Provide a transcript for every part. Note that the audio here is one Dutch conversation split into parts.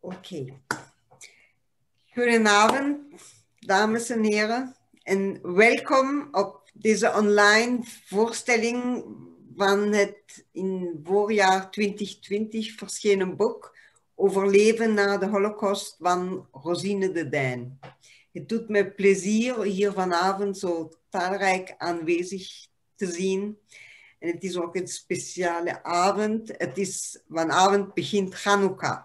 Oké. Goedenavond, dames en heren. En welkom op deze online voorstelling van het in voorjaar 2020 verschenen boek Overleven na de Holocaust van Rosine de Dijn. Het doet me plezier hier vanavond zo talrijk aanwezig te zien. En het is ook een speciale avond. Vanavond begint Chanukka.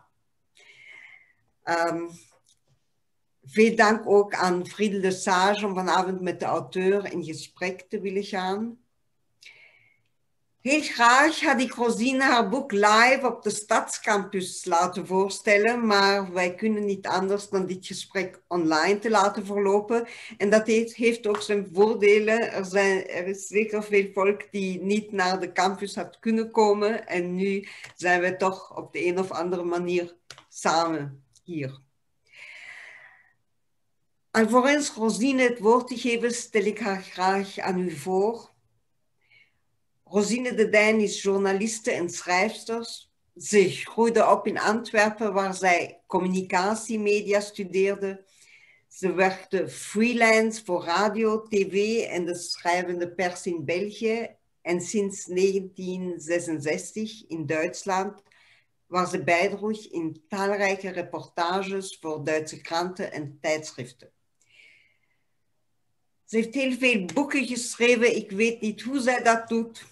Veel dank ook aan Friedel de Sage om vanavond met de auteur in gesprek te willen gaan. Heel graag had ik Rosine haar boek live op de Stadscampus laten voorstellen, maar wij kunnen niet anders dan dit gesprek online te laten verlopen. En dat heeft ook zijn voordelen. Er is zeker veel volk die niet naar de campus had kunnen komen. En nu zijn we toch op de een of andere manier samen hier. Alvorens Rosine het woord te geven, stel ik haar graag aan u voor. Rosine de Dijn is journaliste en schrijfster. Ze groeide op in Antwerpen, waar zij communicatiemedia studeerde. Ze werkte freelance voor radio, tv en de schrijvende pers in België. En sinds 1966 in Duitsland, waar ze bijdroeg in talrijke reportages voor Duitse kranten en tijdschriften. Ze heeft heel veel boeken geschreven. Ik weet niet hoe zij dat doet.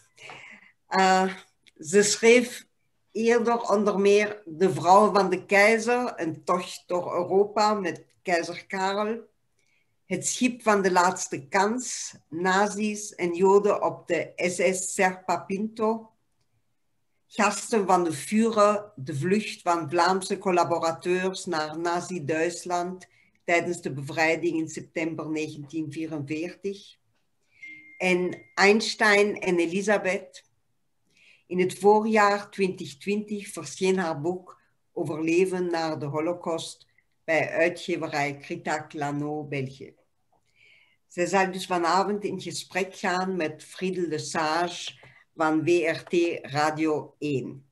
Ze schreef eerder onder meer De Vrouw van de Keizer, een tocht door Europa met keizer Karel. Het Schip van de Laatste Kans, nazi's en Joden op de SS Serpa Pinto. Gasten van de Führer, de vlucht van Vlaamse collaborateurs naar Nazi-Duitsland tijdens de bevrijding in september 1944. En Einstein en Elisabeth. In het voorjaar 2020 verscheen haar boek Overleven na de Holocaust bij uitgeverij Crittac-Lano, België. Zij zal dus vanavond in gesprek gaan met Friedel de Sage van WRT Radio 1.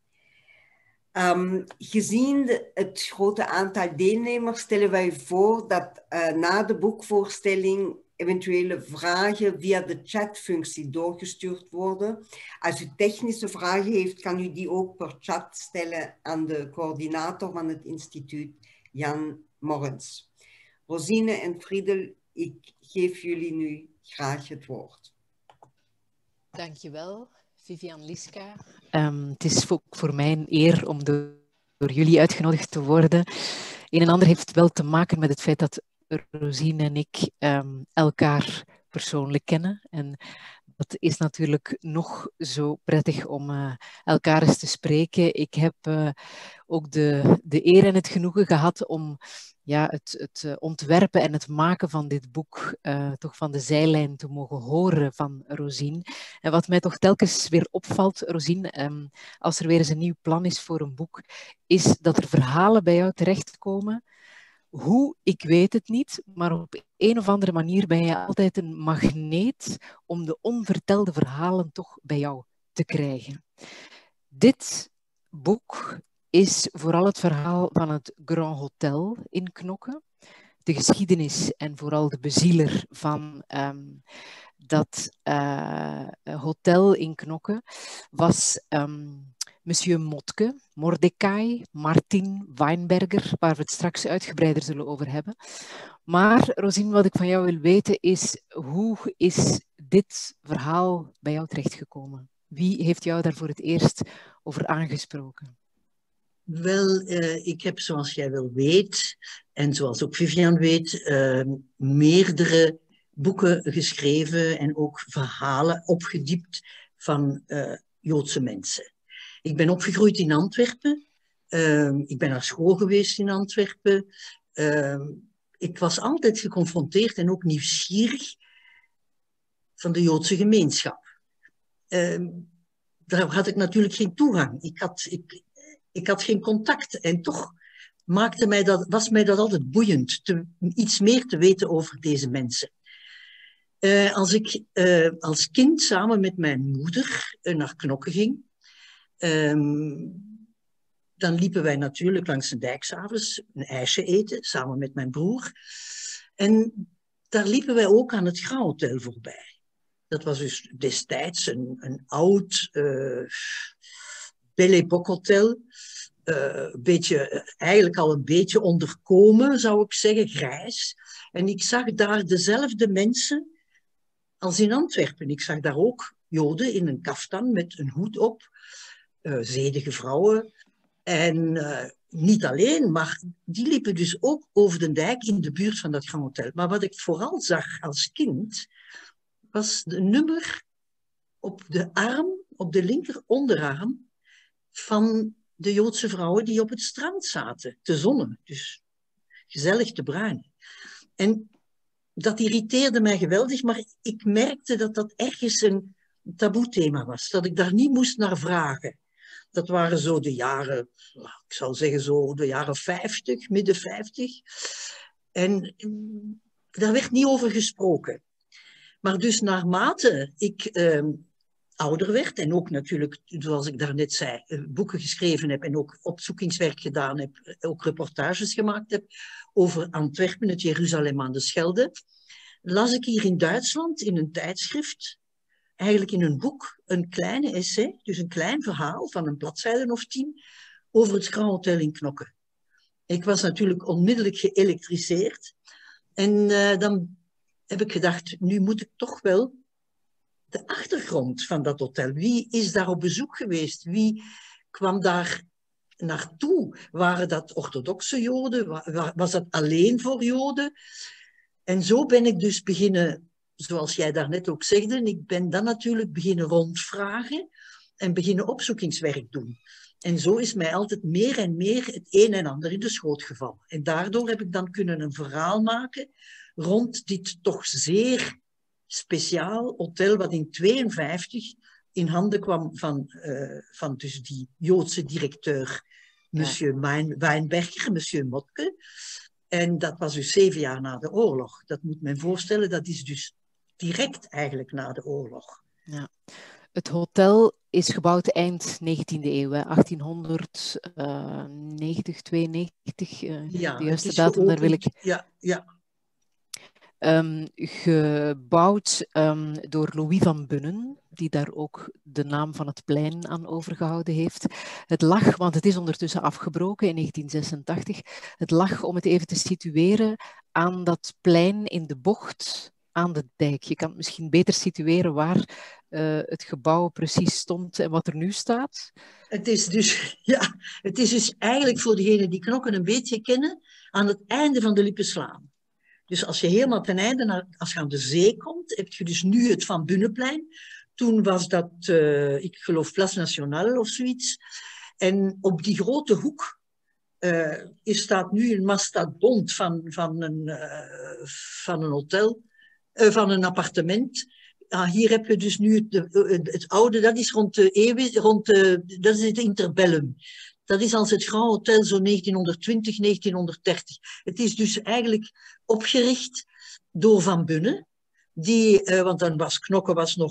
Gezien het grote aantal deelnemers stellen wij voor dat na de boekvoorstelling eventuele vragen via de chatfunctie doorgestuurd worden. Als u technische vragen heeft, kan u die ook per chat stellen aan de coördinator van het instituut, Jan Morrens. Rosine en Friedel, ik geef jullie nu graag het woord. Dankjewel, Vivian Liska. Het is ook voor mij een eer om door jullie uitgenodigd te worden. Een en ander heeft wel te maken met het feit dat Rosine en ik elkaar persoonlijk kennen. En dat is natuurlijk nog zo prettig om elkaar eens te spreken. Ik heb ook de eer en het genoegen gehad om het ontwerpen en het maken van dit boek toch van de zijlijn te mogen horen van Rosine. En wat mij toch telkens weer opvalt, Rosine, als er weer eens een nieuw plan is voor een boek, is dat er verhalen bij jou terechtkomen. Hoe, ik weet het niet, maar op een of andere manier ben je altijd een magneet om de onvertelde verhalen toch bij jou te krijgen. Dit boek is vooral het verhaal van het Grand Hotel in Knokke. De geschiedenis en vooral de bezieler van dat hotel in Knokke was Monsieur Motke, Mordecai, Martin, Weinberger, waar we het straks uitgebreider zullen over hebben. Maar Rosine, wat ik van jou wil weten is, hoe is dit verhaal bij jou terechtgekomen? Wie heeft jou daar voor het eerst over aangesproken? Wel, ik heb, zoals jij wel weet, en zoals ook Vivian weet, meerdere boeken geschreven en ook verhalen opgediept van Joodse mensen. Ik ben opgegroeid in Antwerpen. Ik ben naar school geweest in Antwerpen. Ik was altijd geconfronteerd en ook nieuwsgierig van de Joodse gemeenschap. Daar had ik natuurlijk geen toegang. Ik had geen contact en toch was mij dat altijd boeiend, iets meer te weten over deze mensen. Als ik als kind samen met mijn moeder naar Knokke ging, Dan liepen wij natuurlijk langs de dijk 's avonds een ijsje eten, samen met mijn broer. En daar liepen wij ook aan het Grand Hotel voorbij. Dat was dus destijds een oud Belle Époque hotel. Eigenlijk al een beetje onderkomen, zou ik zeggen, grijs. En ik zag daar dezelfde mensen als in Antwerpen. Ik zag daar ook Joden in een kaftan met een hoed op, zedige vrouwen. En niet alleen, maar die liepen dus ook over de dijk in de buurt van dat Grand Hotel. Maar wat ik vooral zag als kind, was de nummer op de arm, op de linker onderarm, van de Joodse vrouwen die op het strand zaten, te zonnen. Dus gezellig te bruinen. En dat irriteerde mij geweldig, maar ik merkte dat dat ergens een taboethema was. Dat ik daar niet moest naar vragen. Dat waren zo de jaren, ik zou zeggen zo de jaren 50, midden 50. En daar werd niet over gesproken. Maar dus naarmate ik ouder werd en ook natuurlijk, zoals ik daarnet zei, boeken geschreven heb en ook opzoekingswerk gedaan heb, ook reportages gemaakt heb over Antwerpen, het Jeruzalem aan de Schelde, las ik hier in Duitsland in een tijdschrift, eigenlijk in een boek, een kleine essay, dus een klein verhaal van een bladzijde of 10, over het Grand Hotel in Knokke. Ik was natuurlijk onmiddellijk geëlektriseerd en dan heb ik gedacht, nu moet ik toch wel de achtergrond van dat hotel. Wie is daar op bezoek geweest? Wie kwam daar naartoe? Waren dat orthodoxe Joden? Was dat alleen voor Joden? En zo ben ik dus beginnen, zoals jij daarnet ook zegde, ik ben dan natuurlijk beginnen rondvragen en beginnen opzoekingswerk doen. En zo is mij altijd meer en meer het een en ander in de schoot gevallen. En daardoor heb ik dan kunnen een verhaal maken rond dit toch zeer speciaal hotel, wat in 1952 in handen kwam van dus die Joodse directeur, monsieur Weinberger, monsieur Motke. En dat was dus 7 jaar na de oorlog. Dat moet men voorstellen, dat is dus direct eigenlijk na de oorlog. Ja. Het hotel is gebouwd eind 19e eeuw, 1890, 92. Ja, de juiste datum, daar wil ik... Ja. Gebouwd door Louis van Bunnen, die daar ook de naam van het plein aan overgehouden heeft. Het lag, want het is ondertussen afgebroken in 1986, het lag, om het even te situeren, aan dat plein in de bocht aan de dijk. Je kan het misschien beter situeren waar het gebouw precies stond en wat er nu staat. Het is dus eigenlijk voor degenen die Knokken een beetje kennen, aan het einde van de Lippeslaan. Dus als je helemaal ten einde, als je aan de zee komt, heb je dus nu het Van Bunnenplein. Toen was dat, ik geloof, Place Nationale of zoiets. En op die grote hoek staat nu een mastodont van een hotel, van een appartement. Hier heb je dus nu het oude, dat is dat is het Interbellum. Dat is als het Grand Hotel zo 1920, 1930. Het is dus eigenlijk opgericht door Van Bunnen. Want dan was Knokke nog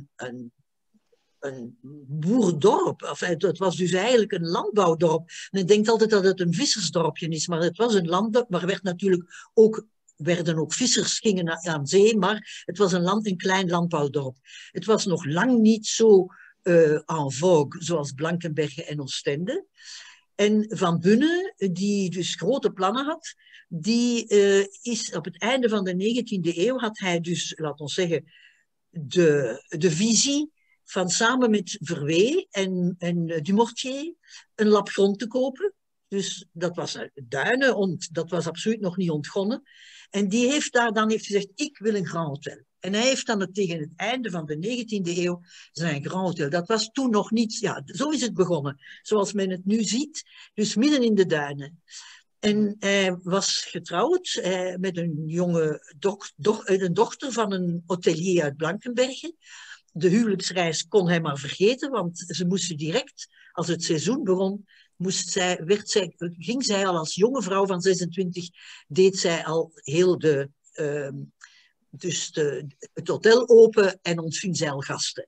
een boerendorp. Het was dus eigenlijk een landbouwdorp. Men denkt altijd dat het een vissersdorpje is, maar het was een landbouw. Maar werden ook vissers gingen aan zee, maar het was een klein landbouwdorp. Het was nog lang niet zo en vogue zoals Blankenberge en Oostende. En Van Bunnen, die dus grote plannen had, die is op het einde van de 19e eeuw, had hij dus, laten we zeggen, de visie van samen met Verwee en Dumortier een lap grond te kopen. Dus dat was duinen, dat was absoluut nog niet ontgonnen. En die heeft dan gezegd, ik wil een Grand Hotel. En hij heeft dan tegen het einde van de 19e eeuw zijn Grand Hotel. Dat was toen nog niet, ja, zo is het begonnen. Zoals men het nu ziet, dus midden in de duinen. En hij was getrouwd met een jonge een dochter van een hotelier uit Blankenberge. De huwelijksreis kon hij maar vergeten, want ze moesten direct, als het seizoen begon, ging zij al als jonge vrouw van 26, deed zij al heel het hotel open en ontving zij al gasten.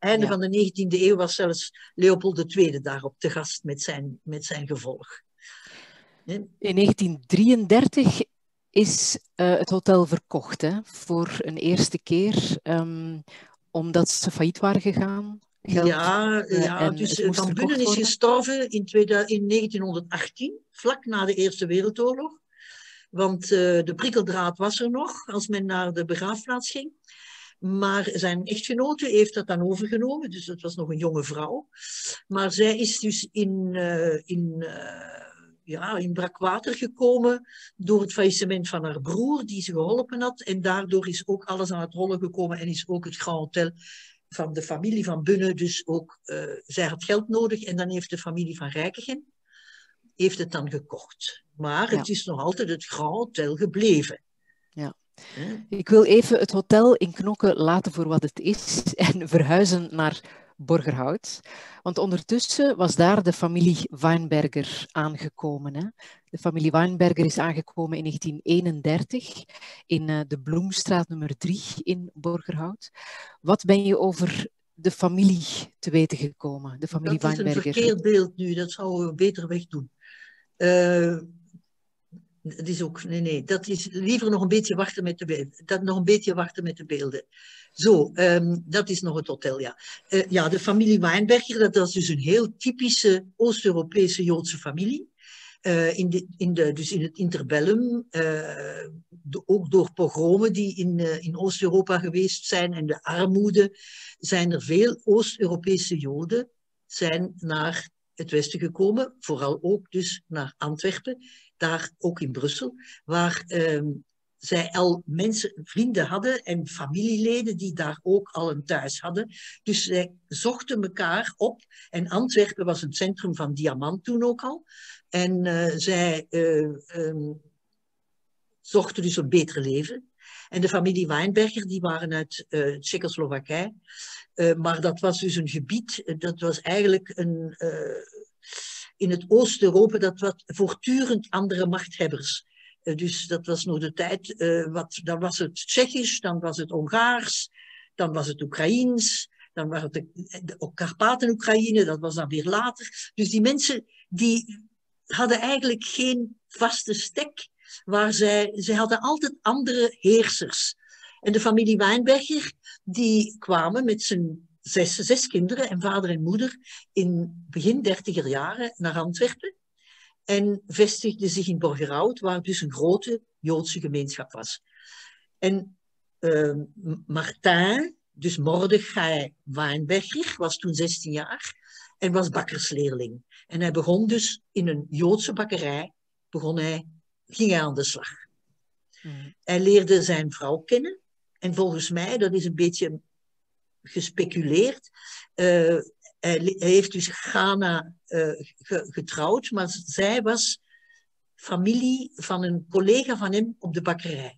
Einde Ja. van de 19e eeuw was zelfs Leopold II daarop te gast met zijn gevolg. In 1933 is het hotel verkocht, hè, voor een eerste keer, omdat ze failliet waren gegaan. En Dus het moest Van verkocht Bunnen is worden. gestorven in 1918, vlak na de Eerste Wereldoorlog. Want de prikkeldraad was er nog als men naar de begraafplaats ging. Maar zijn echtgenote heeft dat dan overgenomen, dus dat was nog een jonge vrouw. Maar zij is dus in brakwater gekomen door het faillissement van haar broer, die ze geholpen had. En daardoor is ook alles aan het rollen gekomen en is ook het Grand Hotel van de familie van Bunnen, dus ook, zij had geld nodig en dan heeft de familie van Rijkegem heeft het dan gekocht. Maar het is nog altijd het Grand Hotel gebleven. Ja. Ik wil even het hotel in Knokke laten voor wat het is en verhuizen naar Borgerhout. Want ondertussen was daar de familie Weinberger aangekomen. Hè? De familie Weinberger is aangekomen in 1931 in de Bloemstraat nummer 3 in Borgerhout. Wat ben je over de familie te weten gekomen, de familie Weinberger? Dat is een verkeerd beeld nu, dat zouden we beter wegdoen. Dat is ook, nee, dat is liever nog een beetje wachten met de beelden. Zo, dat is nog het hotel, ja. De familie Weinberger, dat was dus een heel typische Oost-Europese Joodse familie. Dus in het interbellum, ook door pogromen die in Oost-Europa geweest zijn en de armoede, zijn er veel Oost-Europese Joden zijn naar het westen gekomen, vooral ook dus naar Antwerpen, daar ook in Brussel, waar zij al vrienden hadden en familieleden die daar ook al een thuis hadden. Dus zij zochten elkaar op en Antwerpen was het centrum van diamant toen ook al. En zij zochten dus een beter leven. En de familie Weinberger, die waren uit Tsjechoslowakije. Maar dat was dus een gebied, dat was eigenlijk in het Oost-Europa, dat was voortdurend andere machthebbers. Dus dat was nog de tijd, dan was het Tsjechisch, dan was het Hongaars, dan was het Oekraïens, dan waren het de Karpaten-Oekraïne, dat was dan weer later. Dus die mensen, die hadden eigenlijk geen vaste stek, waar zij hadden altijd andere heersers. En de familie Weinberger, die kwamen met zijn zes kinderen en vader en moeder in begin 30er jaren naar Antwerpen en vestigden zich in Borgerhout, waar dus een grote Joodse gemeenschap was. En Martin, dus Mordechai Weinberger, was toen 16 jaar en was bakkersleerling. En hij begon dus in een Joodse bakkerij, ging hij aan de slag. Hij leerde zijn vrouw kennen en volgens mij, dat is een beetje gespeculeerd. Hij heeft dus Ghana getrouwd, maar zij was familie van een collega van hem op de bakkerij.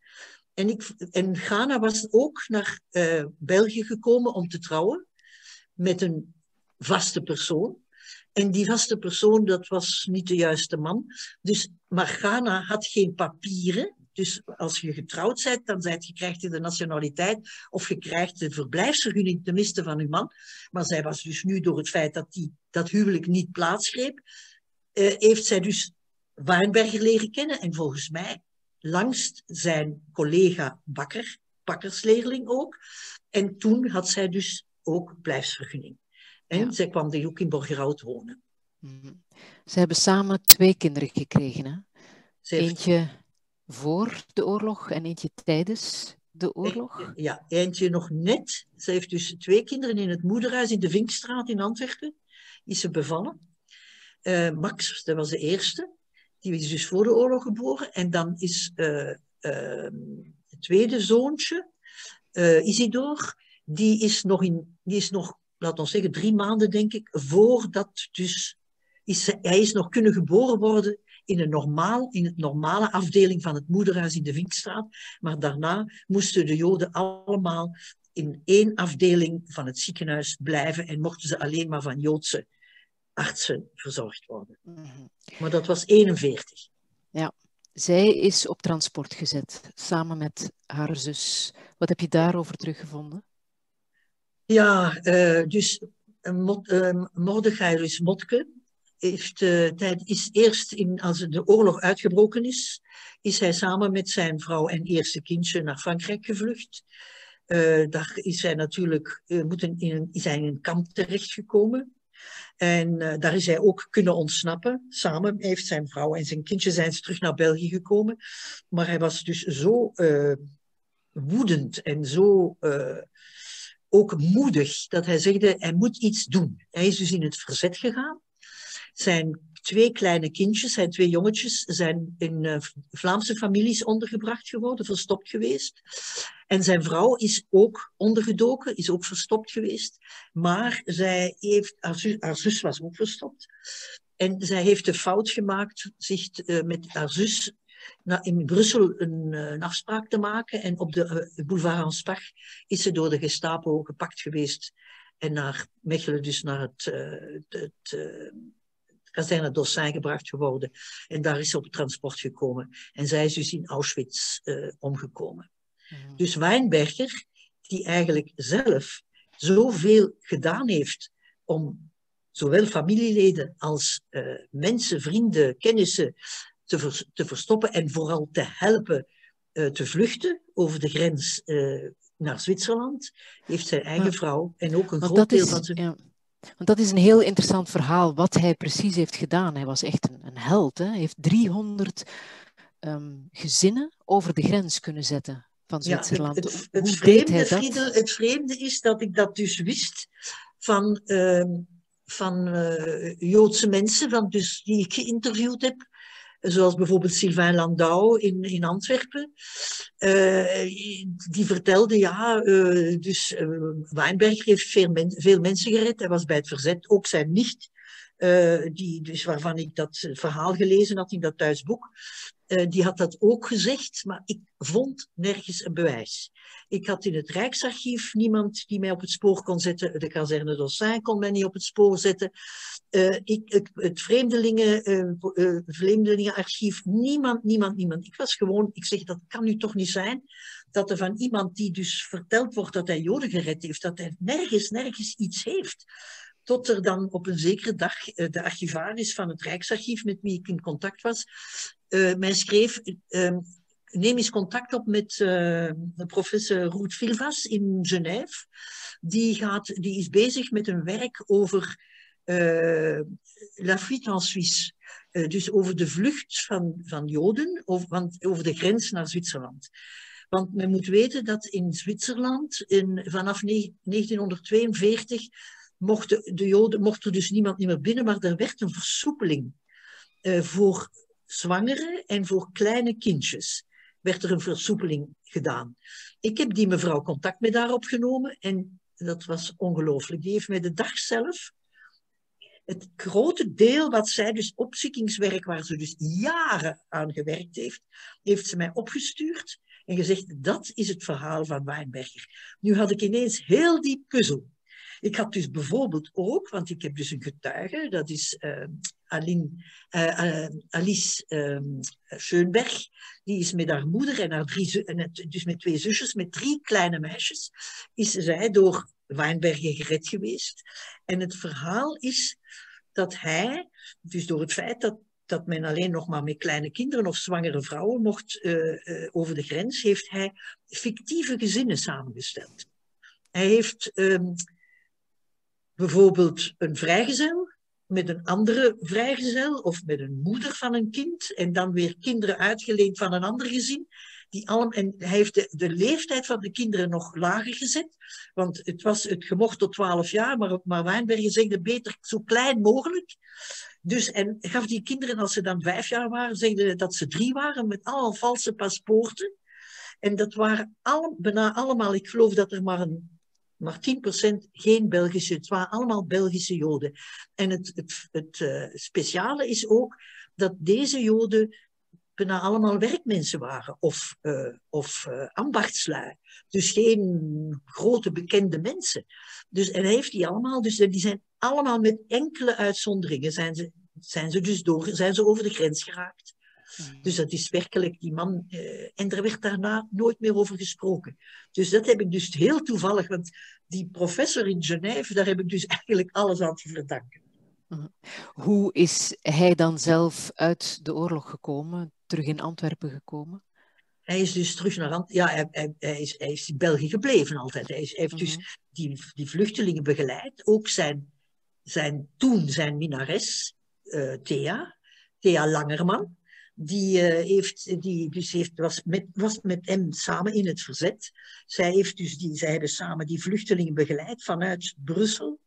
En Ghana was ook naar België gekomen om te trouwen met een vaste persoon. En die vaste persoon, dat was niet de juiste man. Maar Ghana had geen papieren. Dus als je getrouwd bent, dan krijg je de nationaliteit of je krijgt de verblijfsvergunning tenminste van je man. Maar zij was dus nu door het feit dat dat huwelijk niet plaatsgreep, heeft zij dus Weinberger leren kennen. En volgens mij langs zijn collega bakkersleerling ook. En toen had zij dus ook verblijfsvergunning. En zij kwam dan ook in Borgerhout wonen. Ze hebben samen 2 kinderen gekregen, hè? Eentje voor de oorlog en eentje tijdens de oorlog? Eentje nog net. Ze heeft dus 2 kinderen in het moederhuis in de Vinkstraat in Antwerpen. Is ze bevallen. Max, dat was de eerste. Die is dus voor de oorlog geboren. En dan is het tweede zoontje, Isidor, die is nog, laten we zeggen, 3 maanden, denk ik, voordat dus hij is nog kunnen geboren worden in het normale afdeling van het moederhuis in de Vinkstraat. Maar daarna moesten de Joden allemaal in 1 afdeling van het ziekenhuis blijven en mochten ze alleen maar van Joodse artsen verzorgd worden. Maar dat was 41. Ja, zij is op transport gezet, samen met haar zus. Wat heb je daarover teruggevonden? Ja, dus Mordechai, dus Motke, is eerst, als de oorlog uitgebroken is hij samen met zijn vrouw en eerste kindje naar Frankrijk gevlucht. Daar is hij natuurlijk is hij in een kamp terechtgekomen. En daar is hij ook kunnen ontsnappen. Samen heeft zijn vrouw en zijn kindje zijn ze terug naar België gekomen. Maar hij was dus zo woedend en zo ook moedig dat hij zegde, hij moet iets doen. Hij is dus in het verzet gegaan. Zijn twee kleine kindjes, zijn twee jongetjes, zijn in Vlaamse families ondergebracht geworden, verstopt geweest. En zijn vrouw is ook ondergedoken, is ook verstopt geweest. Maar haar zus was ook verstopt. En zij heeft de fout gemaakt zich met haar zus in Brussel een afspraak te maken. En op de boulevard Anspach is ze door de Gestapo gepakt geweest. En naar Mechelen, dus naar het kazerne Dossin gebracht geworden. En daar is ze op het transport gekomen. En zij is dus in Auschwitz omgekomen. Dus Weinberger, die eigenlijk zelf zoveel gedaan heeft om zowel familieleden als mensen, vrienden, kennissen te verstoppen en vooral te helpen te vluchten over de grens naar Zwitserland, heeft zijn eigen vrouw en ook een groot deel van zijn... Ja. Want dat is een heel interessant verhaal, wat hij precies heeft gedaan. Hij was echt een held. Hè? Hij heeft 300 gezinnen over de grens kunnen zetten van Zwitserland. Het vreemde is dat ik dat dus wist van Joodse mensen dus die ik geïnterviewd heb. Zoals bijvoorbeeld Sylvain Landau in Antwerpen. Die vertelde, Weinberger heeft veel mensen gered. Hij was bij het verzet, ook zijn nicht, dus waarvan ik dat verhaal gelezen had in dat thuisboek. Die had dat ook gezegd, maar ik vond nergens een bewijs. Ik had in het Rijksarchief niemand die mij op het spoor kon zetten. De kazerne Dossin kon mij niet op het spoor zetten. Het Vreemdelingenarchief, niemand. Ik zeg, dat kan nu toch niet zijn, dat er van iemand die dus verteld wordt dat hij Joden gered heeft, dat hij nergens iets heeft. Tot er dan op een zekere dag de archivaris van het Rijksarchief, met wie ik in contact was, mij schreef, neem eens contact op met professor Ruud Vilvas in Genève. Die is bezig met een werk over la fuite en Suisse. Dus over de vlucht van Joden over de grens naar Zwitserland. Want men moet weten dat in Zwitserland vanaf 1942 mocht er dus niemand meer binnen, maar er werd een versoepeling voor zwangeren en voor kleine kindjes. Werd er een versoepeling gedaan. Ik heb die mevrouw contact met haar opgenomen en dat was ongelooflijk. Die heeft mij de dag zelf het grote deel wat zij dus opzoekingswerk, waar ze dus jaren aan gewerkt heeft ze mij opgestuurd en gezegd, dat is het verhaal van Weinberger. Nu had ik ineens heel die puzzel. Ik had dus bijvoorbeeld ook, want ik heb dus een getuige, dat is Alice Schoenberg, die is met haar moeder en dus met 2 zusjes, met 3 kleine meisjes, is zij door Weinberger gered geweest. En het verhaal is dat hij, dus door het feit dat men alleen nog maar met kleine kinderen of zwangere vrouwen mocht over de grens, heeft hij fictieve gezinnen samengesteld. Hij heeft bijvoorbeeld een vrijgezel met een andere vrijgezel of met een moeder van een kind en dan weer kinderen uitgeleend van een ander gezin. En hij heeft de leeftijd van de kinderen nog lager gezet, want het gemocht tot 12 jaar, maar Weinberger zegde beter zo klein mogelijk. Dus, en gaf die kinderen, als ze dan 5 jaar waren, zegde dat ze 3 waren met allemaal valse paspoorten. En dat waren bijna allemaal, ik geloof dat er maar 10% geen Belgische, het waren allemaal Belgische Joden. En het speciale is ook dat deze Joden bijna allemaal werkmensen waren of ambachtslui. Dus geen grote bekende mensen. Dus, en hij heeft die allemaal, dus die zijn allemaal met enkele uitzonderingen zijn ze over de grens geraakt. Dus dat is werkelijk die man. En er werd daarna nooit meer over gesproken. Dus dat heb ik dus heel toevallig, want die professor in Genève, daar heb ik dus eigenlijk alles aan te verdanken. Hoe is hij dan zelf uit de oorlog gekomen, terug in Antwerpen gekomen? Hij is dus terug naar Antwerpen. Ja, hij is in België gebleven altijd. Hij heeft dus die vluchtelingen begeleid. Ook zijn minnares, Thea Langerman. Was met hem samen in het verzet. Zij hebben samen die vluchtelingen begeleid vanuit Brussel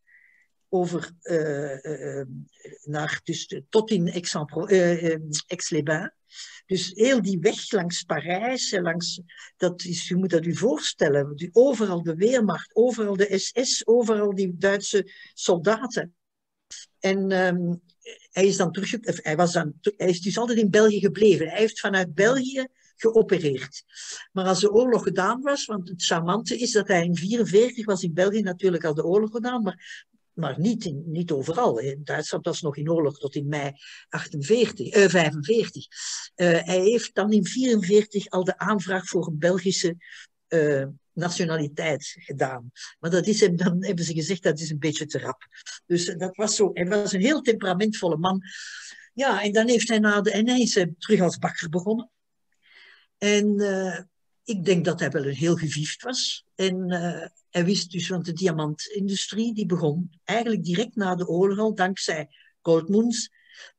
tot in Aix-les-Bains. Dus heel die weg langs Parijs, je moet dat u voorstellen, overal de Wehrmacht, overal de SS, overal die Duitse soldaten. En hij is dus altijd in België gebleven. Hij heeft vanuit België geopereerd. Maar als de oorlog gedaan was, want het charmante is dat hij in 1944 was in België natuurlijk al de oorlog gedaan, maar niet overal. In Duitsland was nog in oorlog tot in mei 1945. Hij heeft dan in 1944 al de aanvraag voor een Belgische nationaliteit gedaan. Maar dan hebben ze gezegd dat is een beetje te rap. Dus dat was zo. Hij was een heel temperamentvolle man. Ja, en dan heeft hij is terug als bakker begonnen. En ik denk dat hij wel een heel geviefd was. En hij wist dus, want de diamantindustrie die begon eigenlijk direct na de oorlog al, dankzij Goldmans,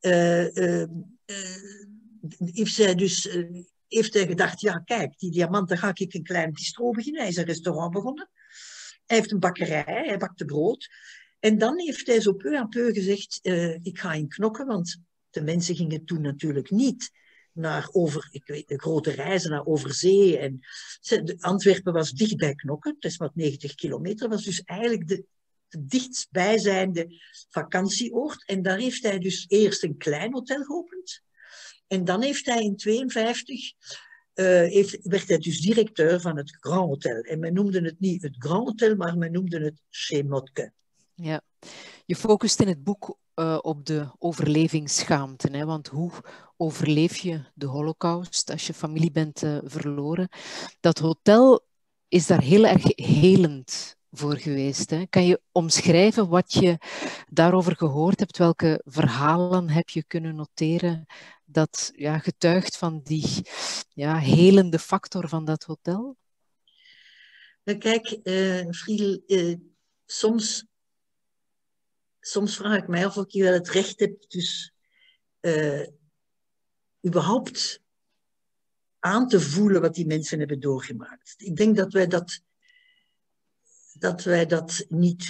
heeft hij gedacht, ja kijk, die diamanten ga ik een klein bistro beginnen. Hij is een restaurant begonnen. Hij heeft een bakkerij, hij bakte brood. En dan heeft hij zo peu à peu gezegd, ik ga in Knokke, want de mensen gingen toen natuurlijk niet de grote reizen naar overzee. En Antwerpen was dicht bij Knokke, dat is maar 90 kilometer, was dus eigenlijk de dichtstbijzijnde vakantieoord. En daar heeft hij dus eerst een klein hotel geopend. En dan heeft hij in 1952 werd hij dus directeur van het Grand Hotel. En men noemde het niet het Grand Hotel, maar men noemde het Chez Motke. Ja, je focust in het boek op de overlevingsschaamte. Hè? Want hoe overleef je de Holocaust als je familie bent verloren? Dat hotel is daar heel erg helend voor geweest. Hè? Kan je omschrijven wat je daarover gehoord hebt? Welke verhalen heb je kunnen noteren dat getuigt van die helende factor van dat hotel? Kijk, Friedel, soms vraag ik mij af of ik wel het recht heb dus überhaupt aan te voelen wat die mensen hebben doorgemaakt. Ik denk dat wij dat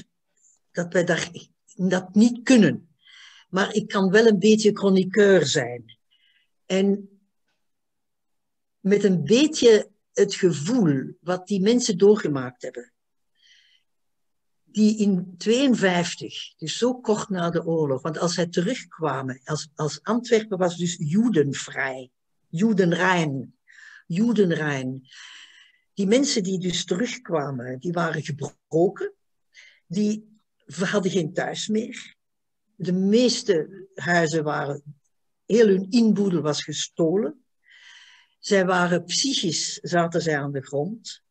niet kunnen. Maar ik kan wel een beetje chroniqueur zijn. En met een beetje het gevoel wat die mensen doorgemaakt hebben, die in 1952, dus zo kort na de oorlog, want als zij terugkwamen, als Antwerpen was dus judenvrij, Judenrein. Die mensen die dus terugkwamen, die waren gebroken, die hadden geen thuis meer. De meeste huizen heel hun inboedel was gestolen. Zij waren psychisch, zaten zij aan de grond.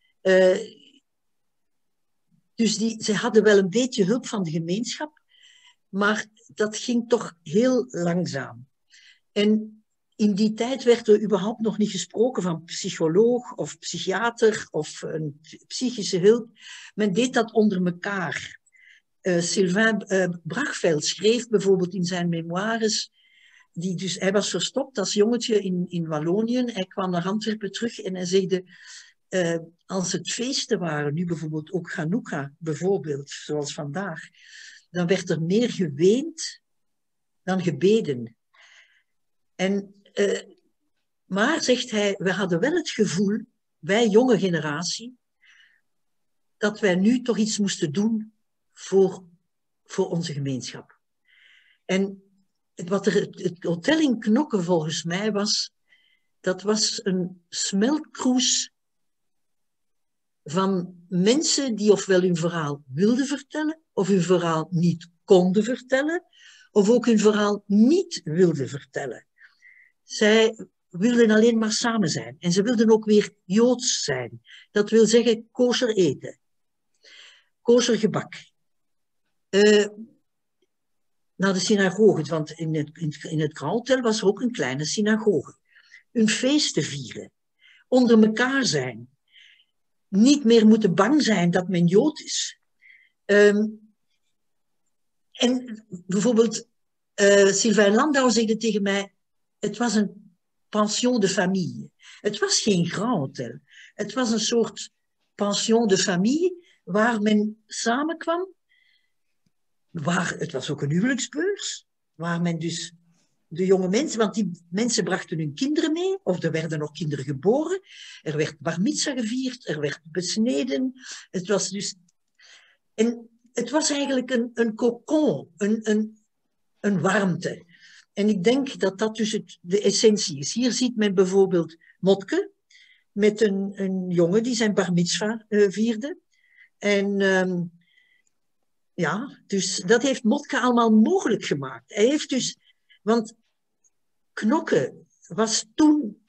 Dus zij hadden wel een beetje hulp van de gemeenschap, maar dat ging toch heel langzaam. En in die tijd werd er überhaupt nog niet gesproken van psycholoog of psychiater of een psychische hulp. Men deed dat onder elkaar. Sylvain Brachveld schreef bijvoorbeeld in zijn memoires, hij was verstopt als jongetje in Wallonië. Hij kwam naar Antwerpen terug en hij zegde, als het feesten waren, nu bijvoorbeeld ook Hanukkah, bijvoorbeeld, zoals vandaag, dan werd er meer geweend dan gebeden. Maar, zegt hij, we hadden wel het gevoel, wij jonge generatie, dat wij nu toch iets moesten doen voor onze gemeenschap. En het hotel in Knokke volgens mij was, dat was een smeltkroes van mensen die ofwel hun verhaal wilden vertellen, of hun verhaal niet konden vertellen, of ook hun verhaal niet wilden vertellen. Zij wilden alleen maar samen zijn. En ze wilden ook weer Joods zijn. Dat wil zeggen kosher eten. Kosher gebak. Naar de synagoge, want in het Grand Hotel was er ook een kleine synagoge. Een feest te vieren. Onder elkaar zijn. Niet meer moeten bang zijn dat men Jood is. En bijvoorbeeld, Sylvain Landau zegde tegen mij, het was een pension de famille. Het was geen Grand Hotel. Het was een soort pension de famille, waar men samenkwam. Het was ook een huwelijksbeurs, waar men dus de jonge mensen, want die mensen brachten hun kinderen mee, of er werden nog kinderen geboren. Er werd bar mitzwa gevierd, er werd besneden. Het was dus... En het was eigenlijk een cocon, een warmte. En ik denk dat dat dus de essentie is. Hier ziet men bijvoorbeeld Motke, met een jongen die zijn bar mitzwa vierde. En ja, dus dat heeft Motke allemaal mogelijk gemaakt. Hij heeft dus... Want knokken was toen...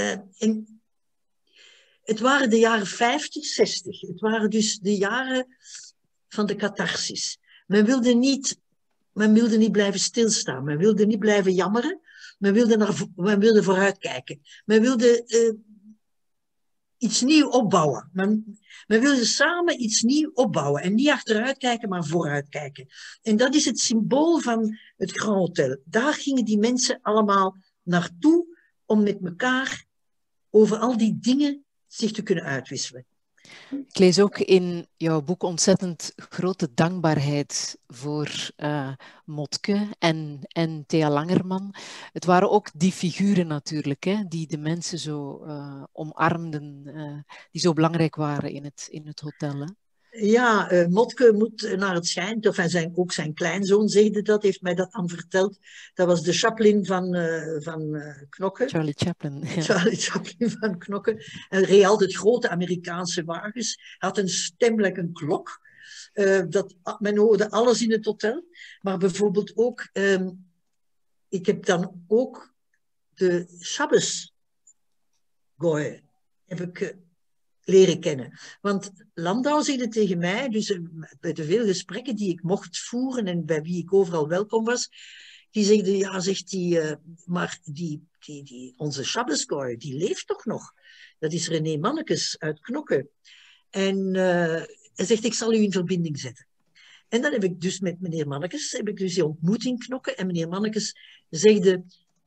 het waren de jaren 50, 60. Het waren dus de jaren van de catharsis. Men wilde niet blijven stilstaan. Men wilde niet blijven jammeren. Men wilde vooruitkijken. Men wilde iets nieuws opbouwen. Men wilde samen iets nieuws opbouwen. En niet achteruitkijken, maar vooruitkijken. En dat is het symbool van het Grand Hotel. Daar gingen die mensen allemaal naartoe om met elkaar over al die dingen zich te kunnen uitwisselen. Ik lees ook in jouw boek ontzettend grote dankbaarheid voor Motke en Thea Langerman. Het waren ook die figuren natuurlijk, hè, die de mensen zo omarmden, die zo belangrijk waren in het hotel. Hè? Ja, Motke moet naar het schijnt, of ook zijn kleinzoon zegde dat, heeft mij dat dan verteld. Dat was de Chaplin van Knokke. Charlie Chaplin. Ja. Charlie Chaplin van Knokke. Hij reed altijd grote Amerikaanse wagens. Had een stem like een klok. Men hoorde alles in het hotel. Maar bijvoorbeeld ook, ik heb dan ook de Shabbos Goy heb ik leren kennen. Want Landau zegde tegen mij, dus bij de vele gesprekken die ik mocht voeren en bij wie ik overal welkom was, die zegde, ja, zegt hij, maar onze Shabbosgoy, die leeft toch nog? Dat is René Mannekes uit Knokke. En hij zegt, ik zal u in verbinding zetten. En dan heb ik dus met meneer Mannekes, heb ik dus die ontmoet in Knokke. En meneer Mannekes zegde,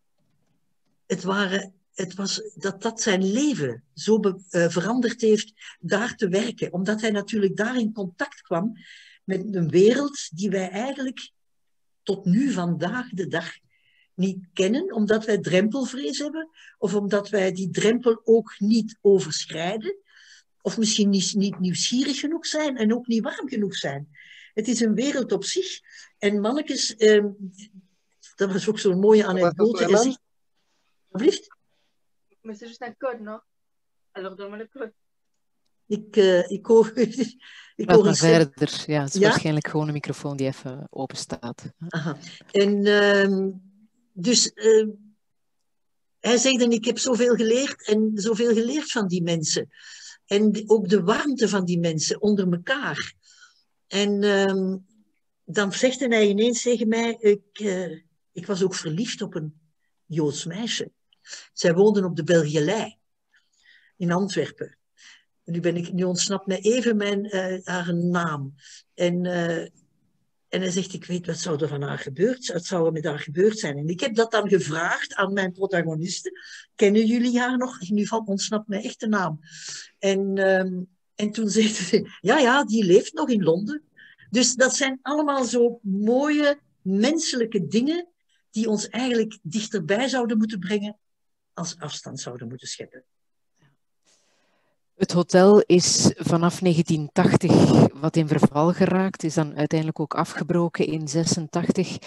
het was dat zijn leven zo veranderd heeft daar te werken. Omdat hij natuurlijk daar in contact kwam met een wereld die wij eigenlijk tot nu vandaag de dag niet kennen. Omdat wij drempelvrees hebben. Of omdat wij die drempel ook niet overschrijden. Of misschien niet nieuwsgierig genoeg zijn en ook niet warm genoeg zijn. Het is een wereld op zich. En Mannekes, dat was ook zo'n mooie anekdote. Alsjeblieft. Mais c'est juste un code, non? Alors donne-moi le code. Ik hoor Praat maar verder. Ja, het is waarschijnlijk gewoon een microfoon die even open staat. Aha. En dus hij zegt, ik heb zoveel geleerd en zoveel geleerd van die mensen. En ook de warmte van die mensen onder elkaar. En dan zegt hij ineens tegen mij, ik was ook verliefd op een Joods meisje. Zij woonden op de Belgielei in Antwerpen. Nu ontsnapt mij even haar naam. En hij zegt, ik weet wat zou er van haar gebeurd, het zou er met haar gebeurd zijn. En ik heb dat dan gevraagd aan mijn protagonisten. Kennen jullie haar nog? Nu ontsnapt mij echt de naam. En toen zegt ze, ja, die leeft nog in Londen. Dus dat zijn allemaal zo mooie menselijke dingen die ons eigenlijk dichterbij zouden moeten brengen als afstand zouden moeten scheppen. Het hotel is vanaf 1980 wat in verval geraakt, is dan uiteindelijk ook afgebroken in 1986.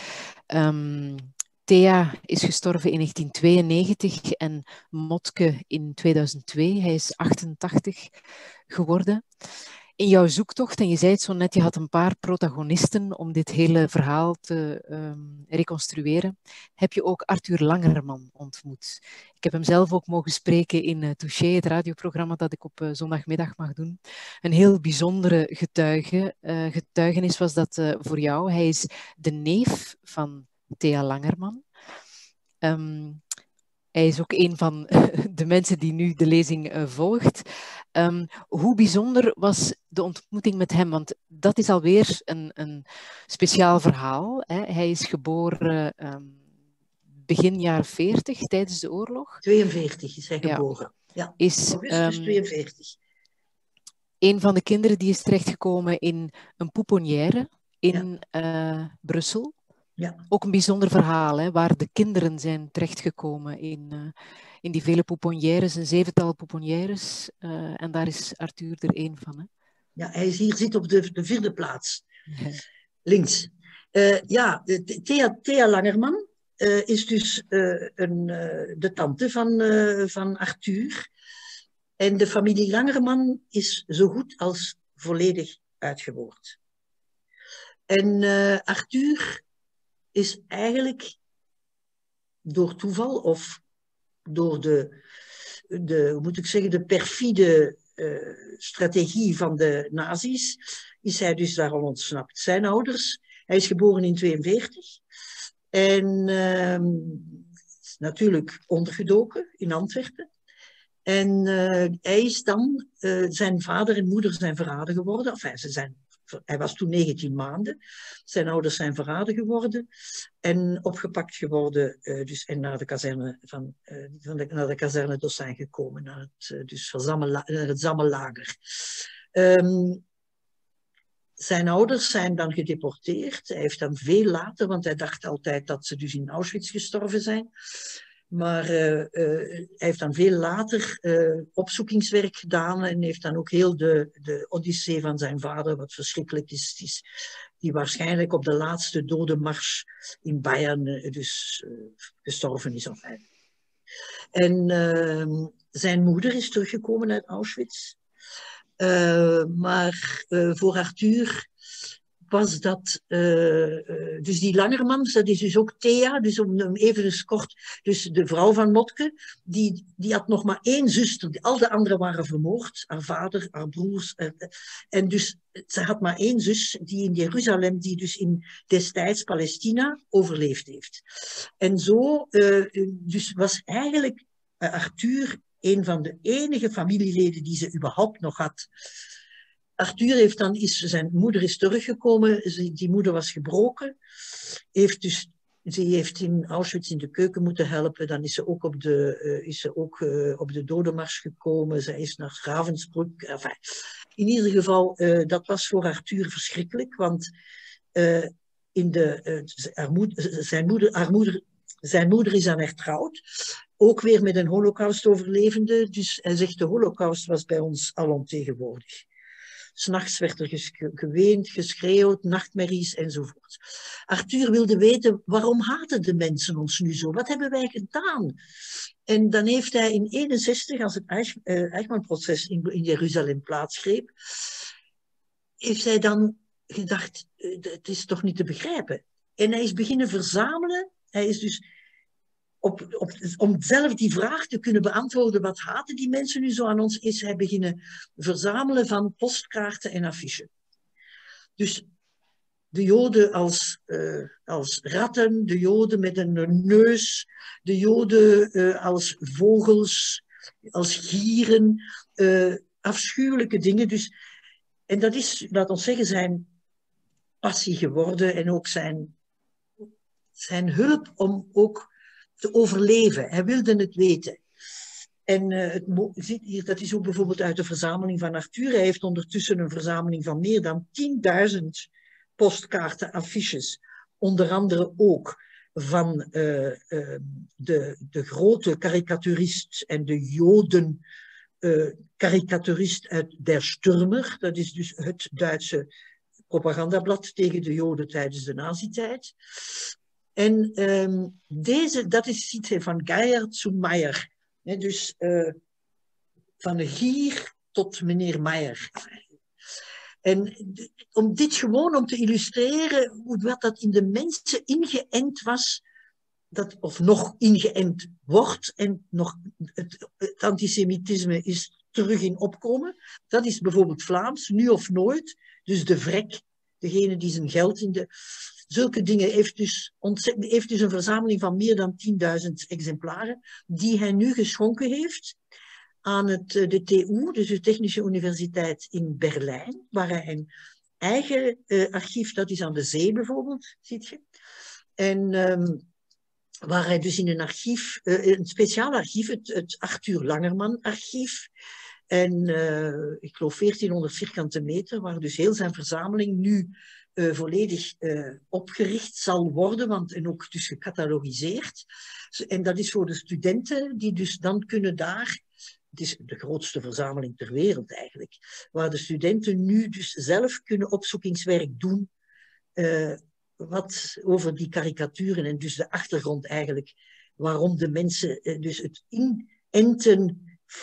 Thea is gestorven in 1992 en Motke in 2002. Hij is 88 geworden. in jouw zoektocht, en je zei het zo net, je had een paar protagonisten om dit hele verhaal te reconstrueren, heb je ook Arthur Langerman ontmoet. Ik heb hem zelf ook mogen spreken in Touché, het radioprogramma dat ik op zondagmiddag mag doen. Een heel bijzondere getuigenis was dat voor jou. Hij is de neef van Thea Langerman. Hij is ook een van de mensen die nu de lezing volgt. Hoe bijzonder was de ontmoeting met hem? Want dat is alweer een speciaal verhaal. Hè? Hij is geboren begin jaren 40, tijdens de oorlog. 42 is hij geboren. Ja, is, augustus 42. Een van de kinderen die is terechtgekomen in een pouponnière in Brussel. Ja. Ook een bijzonder verhaal, hè, waar de kinderen zijn terechtgekomen in die vele pouponnières, een 7-tal pouponnières. En daar is Arthur er één van. Hè? Ja, hij zit op de 4e plaats. Links. Thea Langerman is dus de tante van Arthur. En de familie Langerman is zo goed als volledig uitgeboord. En Arthur is eigenlijk door toeval of door hoe moet ik zeggen, de perfide strategie van de nazi's, is hij dus daarom ontsnapt. Zijn ouders, hij is geboren in 1942 en is natuurlijk ondergedoken in Antwerpen. En hij is dan, zijn vader en moeder zijn verraden geworden, hij was toen 19 maanden. Zijn ouders zijn verraden geworden en opgepakt geworden en naar de kazerne naar de kazerne Dossin gekomen, naar het Zammellager. Zijn ouders zijn dan gedeporteerd. Hij heeft dan veel later, want hij dacht altijd dat ze dus in Auschwitz gestorven zijn. Maar hij heeft dan veel later opzoekingswerk gedaan en heeft dan ook heel de odyssee van zijn vader, wat verschrikkelijk is, die waarschijnlijk op de laatste dodenmars in Bayern dus gestorven is. En zijn moeder is teruggekomen uit Auschwitz. Maar voor Arthur was dat, dus die Langermans, dat is dus ook Thea, dus om hem even eens kort, dus de vrouw van Motke, die had nog maar 1 zuster, al de anderen waren vermoord, haar vader, haar broers, en dus ze had maar 1 zus, die in Jeruzalem, die dus in destijds Palestina overleefd heeft. En zo, dus was eigenlijk Arthur een van de enige familieleden die ze überhaupt nog had. Arthur heeft dan, zijn moeder is teruggekomen, die moeder was gebroken, ze heeft in Auschwitz in de keuken moeten helpen, dan is ze ook op de dodenmars gekomen, zij is naar Ravensbrück. Enfin, in ieder geval, dat was voor Arthur verschrikkelijk, want zijn moeder is dan hertrouwd, ook weer met een Holocaust-overlevende, dus hij zegt de Holocaust was bij ons alomtegenwoordig. 's Nachts werd er geweend, geschreeuwd, nachtmerries enzovoort. Arthur wilde weten, waarom haten de mensen ons nu zo? Wat hebben wij gedaan? En dan heeft hij in 1961, als het Eichmann-proces in Jeruzalem plaatsgreep, heeft hij dan gedacht, het is toch niet te begrijpen. En hij is beginnen verzamelen. Hij is dus om zelf die vraag te kunnen beantwoorden, wat haten die mensen nu zo aan ons, is hij beginnen verzamelen van postkaarten en affiches. Dus de Joden als ratten, de Joden met een neus, de Joden als vogels, als gieren, afschuwelijke dingen. Dus, en dat is, laat ons zeggen, zijn passie geworden en ook zijn hulp om ook te overleven. Hij wilde het weten. En dat is ook bijvoorbeeld uit de verzameling van Arthur. Hij heeft ondertussen een verzameling van meer dan 10.000 postkaarten, affiches. Onder andere ook van de grote karikaturist en de Joden karikaturist uit Der Stürmer. Dat is dus het Duitse propagandablad tegen de Joden tijdens de nazi-tijd. En dat is iets van Geier zu Meyer. Dus van de Gier tot meneer Meyer. En om dit gewoon om te illustreren wat dat in de mensen ingeënt was, of nog ingeënt wordt en nog het antisemitisme is terug in opkomen. Dat is bijvoorbeeld Vlaams, nu of nooit. Dus de vrek, degene die zijn geld in de... Zulke dingen heeft dus een verzameling van meer dan 10.000 exemplaren, die hij nu geschonken heeft aan de TU, dus de Technische Universiteit in Berlijn, waar hij een eigen archief, dat is aan de zee bijvoorbeeld, ziet je. En waar hij dus in een archief, een speciaal archief, het Arthur Langerman archief, en ik geloof 1400 vierkante meter, waar dus heel zijn verzameling nu volledig opgericht zal worden, en ook dus gecatalogiseerd. En dat is voor de studenten, die dus dan kunnen daar, het is de grootste verzameling ter wereld eigenlijk, waar de studenten nu dus zelf kunnen opzoekingswerk doen, wat over die karikaturen en dus de achtergrond eigenlijk, waarom de mensen dus het inenten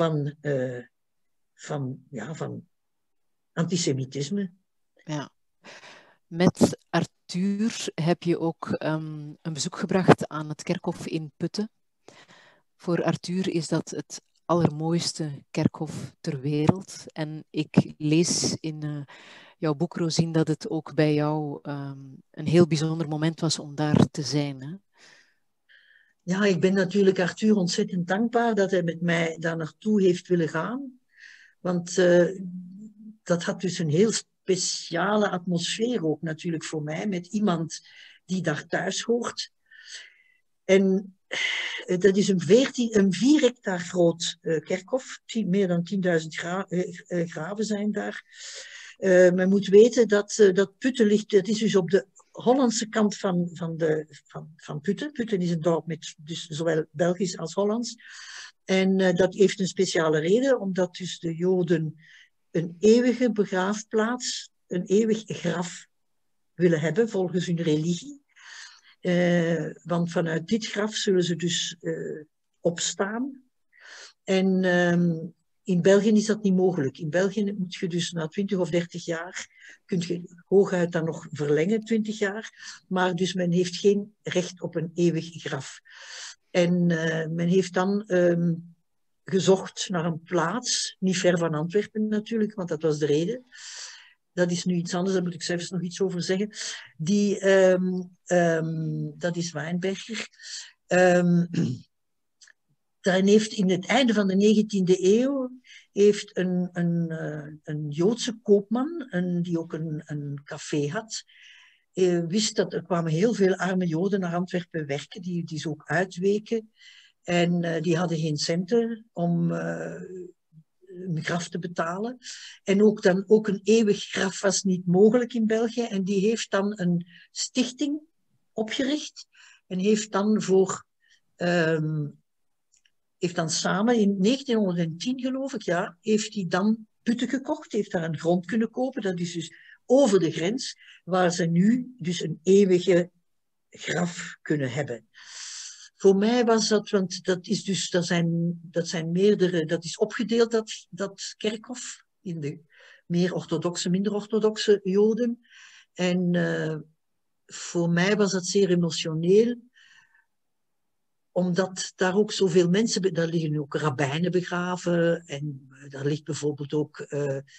van antisemitisme. Ja. Met Arthur heb je ook een bezoek gebracht aan het kerkhof in Putten. Voor Arthur is dat het allermooiste kerkhof ter wereld. En ik lees in jouw boek, Rosine, dat het ook bij jou een heel bijzonder moment was om daar te zijn. Hè? Ja, ik ben natuurlijk Arthur ontzettend dankbaar dat hij met mij daar naartoe heeft willen gaan. Want dat had dus een heel speciale atmosfeer ook natuurlijk voor mij, met iemand die daar thuis hoort. En dat is een 4 hectare groot kerkhof. Meer dan 10.000 graven zijn daar. Men moet weten dat Putten ligt, dat is dus op de Hollandse kant van Putten. Putten is een dorp met dus zowel Belgisch als Hollands. En dat heeft een speciale reden, omdat dus de Joden een eeuwige begraafplaats, een eeuwig graf willen hebben volgens hun religie. Want vanuit dit graf zullen ze dus opstaan. En in België is dat niet mogelijk. In België moet je dus na 20 of 30 jaar, kun je hooguit dan nog verlengen, 20 jaar. Maar dus men heeft geen recht op een eeuwig graf. En men heeft dan gezocht naar een plaats, niet ver van Antwerpen natuurlijk, want dat was de reden. Dat is nu iets anders, daar moet ik zelfs nog iets over zeggen. Dat is Wijnberger. Dan heeft in het einde van de 19e eeuw heeft een Joodse koopman, die ook een café had, wist dat er kwamen heel veel arme Joden naar Antwerpen werken, die ze ook uitweken. En die hadden geen centen om een graf te betalen. En ook een eeuwig graf was niet mogelijk in België. En die heeft dan een stichting opgericht. En heeft dan samen in 1910, geloof ik, ja, heeft hij dan Putten gekocht. Heeft daar een grond kunnen kopen. Dat is dus over de grens, waar ze nu dus een eeuwige graf kunnen hebben. Voor mij was dat, want dat zijn meerdere, dat is opgedeeld, dat kerkhof, in de meer orthodoxe, minder orthodoxe Joden. En voor mij was dat zeer emotioneel, omdat daar ook zoveel mensen, daar liggen ook rabbijnen begraven, en daar ligt bijvoorbeeld ook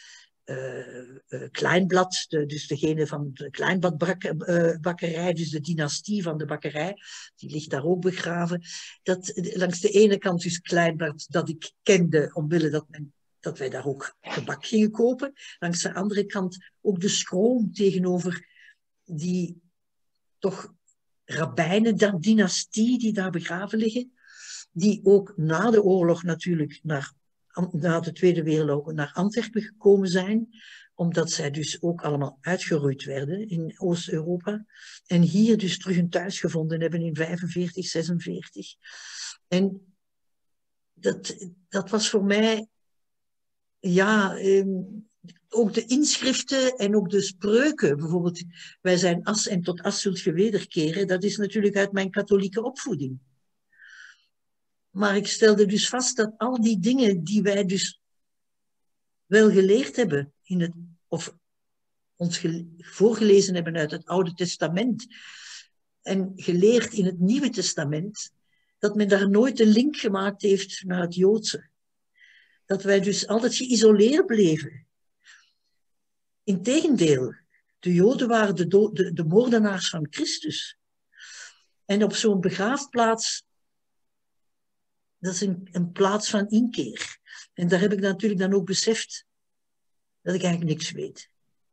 Kleinblad, dus degene van de Kleinbladbakkerij, dus de dynastie van de bakkerij, die ligt daar ook begraven. Langs de ene kant dus Kleinblad, dat ik kende omwille dat wij daar ook gebak gingen kopen. Langs de andere kant ook de schroom tegenover die toch rabbijnen-dynastie die daar begraven liggen, die ook na de oorlog natuurlijk na de Tweede Wereldoorlog naar Antwerpen gekomen zijn, omdat zij dus ook allemaal uitgeroeid werden in Oost-Europa. En hier dus terug een thuis gevonden hebben in 45, 46. En dat was voor mij, ja, ook de inschriften en ook de spreuken. Bijvoorbeeld, wij zijn as en tot as zult ge wederkeren. Dat is natuurlijk uit mijn katholieke opvoeding. Maar ik stelde dus vast dat al die dingen die wij dus wel geleerd hebben, of ons voorgelezen hebben uit het Oude Testament en geleerd in het Nieuwe Testament, dat men daar nooit een link gemaakt heeft naar het Joodse. Dat wij dus altijd geïsoleerd bleven. Integendeel, de Joden waren de moordenaars van Christus. En op zo'n begraafplaats, dat is een plaats van inkeer. En daar heb ik natuurlijk dan ook beseft dat ik eigenlijk niks weet.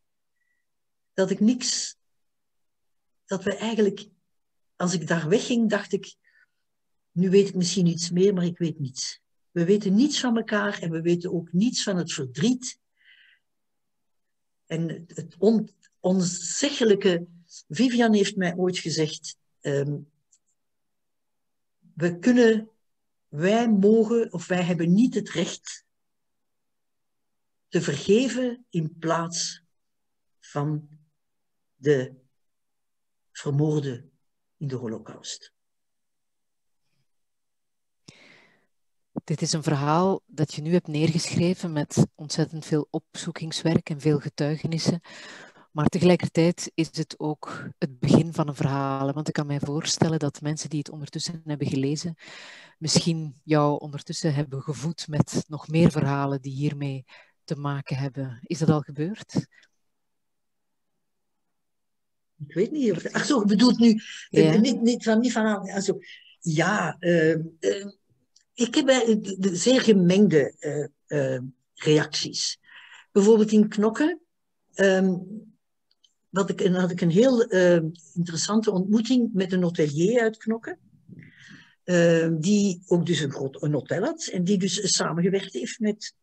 Dat we eigenlijk, als ik daar wegging, dacht ik, nu weet ik misschien iets meer, maar ik weet niets. We weten niets van elkaar en we weten ook niets van het verdriet. En het onzeggelijke, Vivian heeft mij ooit gezegd, wij mogen of wij hebben niet het recht te vergeven in plaats van de vermoorden in de Holocaust. Dit is een verhaal dat je nu hebt neergeschreven met ontzettend veel opzoekingswerk en veel getuigenissen. Maar tegelijkertijd is het ook het begin van een verhaal. Want ik kan mij voorstellen dat mensen die het ondertussen hebben gelezen, misschien jou ondertussen hebben gevoed met nog meer verhalen die hiermee te maken hebben. Is dat al gebeurd? Ik weet niet of... Ach zo, je bedoelt nu... Ja. Niet van... Also, ja, ik heb zeer gemengde reacties. Bijvoorbeeld in Knokke had ik een heel interessante ontmoeting met een hotelier uit Knokke. Die ook dus een hotel had en die dus samengewerkt heeft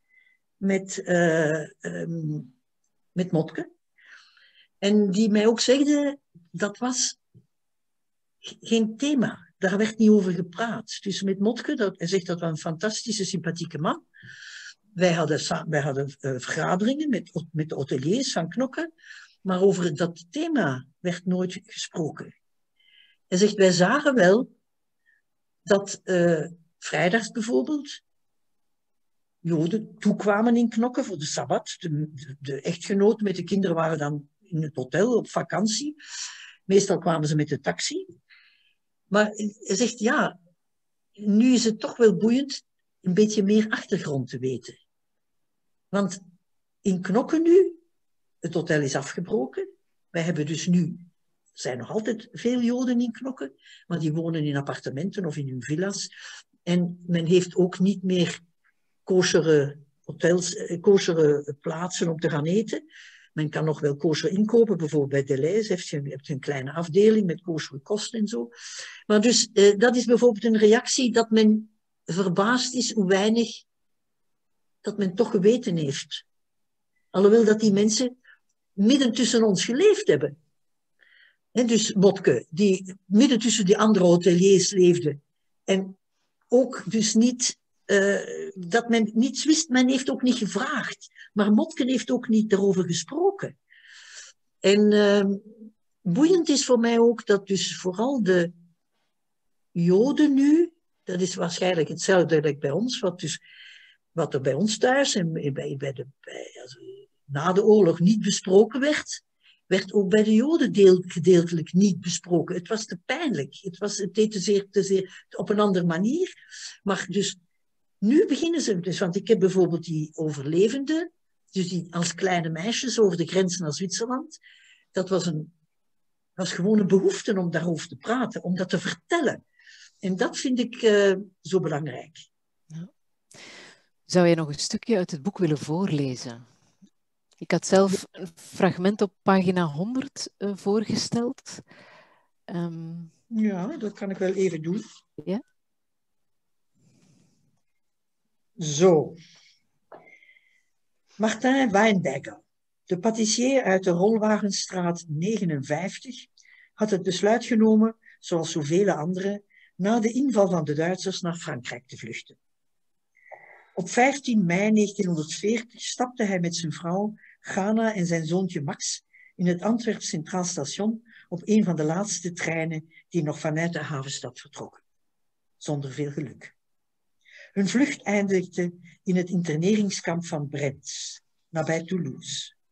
met Motke. En die mij ook zegde, dat was geen thema. Daar werd niet over gepraat. Dus met Motke, hij zegt dat was een fantastische, sympathieke man. Wij hadden vergaderingen met de hoteliers van Knokke, maar over dat thema werd nooit gesproken. Hij zegt, wij zagen wel dat vrijdags bijvoorbeeld Joden toekwamen in Knokke voor de Sabbat. De echtgenoten met de kinderen waren dan in het hotel op vakantie. Meestal kwamen ze met de taxi. Maar hij zegt, ja, nu is het toch wel boeiend een beetje meer achtergrond te weten. Want in Knokke nu, het hotel is afgebroken. Wij hebben dus nu, er zijn nog altijd veel Joden in Knokke, maar die wonen in appartementen of in hun villa's. En men heeft ook niet meer kosheren hotels, kosheren plaatsen om te gaan eten. Men kan nog wel kosher inkopen, bijvoorbeeld bij Deleuze heb je een kleine afdeling met kosher kosten en zo. Maar dus, dat is bijvoorbeeld een reactie dat men verbaasd is hoe weinig dat men toch geweten heeft. Alhoewel dat die mensen midden tussen ons geleefd hebben. En dus Motke, die midden tussen die andere hoteliers leefde. En ook dus niet, dat men niets wist, men heeft ook niet gevraagd. Maar Motke heeft ook niet daarover gesproken. En boeiend is voor mij ook dat dus vooral de Joden nu, dat is waarschijnlijk hetzelfde als bij ons, wat er bij ons thuis en na de oorlog niet besproken werd ook bij de Joden gedeeltelijk niet besproken. Het was te pijnlijk. Het deed te zeer op een andere manier. Maar dus nu beginnen ze dus, want ik heb bijvoorbeeld die overlevenden, dus die als kleine meisjes over de grens naar Zwitserland, dat was gewoon een behoefte om daarover te praten, om dat te vertellen. En dat vind ik zo belangrijk. Ja. Zou je nog een stukje uit het boek willen voorlezen? Ik had zelf een fragment op pagina 100 voorgesteld. Ja, dat kan ik wel even doen. Ja? Zo. Martin Weindegger, de patissier uit de Rolwagenstraat 59, had het besluit genomen, zoals zoveel anderen, na de inval van de Duitsers naar Frankrijk te vluchten. Op 15 mei 1940 stapte hij met zijn vrouw, Ghana en zijn zoontje Max in het Antwerp Centraal Station op een van de laatste treinen die nog vanuit de havenstad vertrokken. Zonder veel geluk. Hun vlucht eindigde in het interneringskamp van Brent, nabij Toulouse.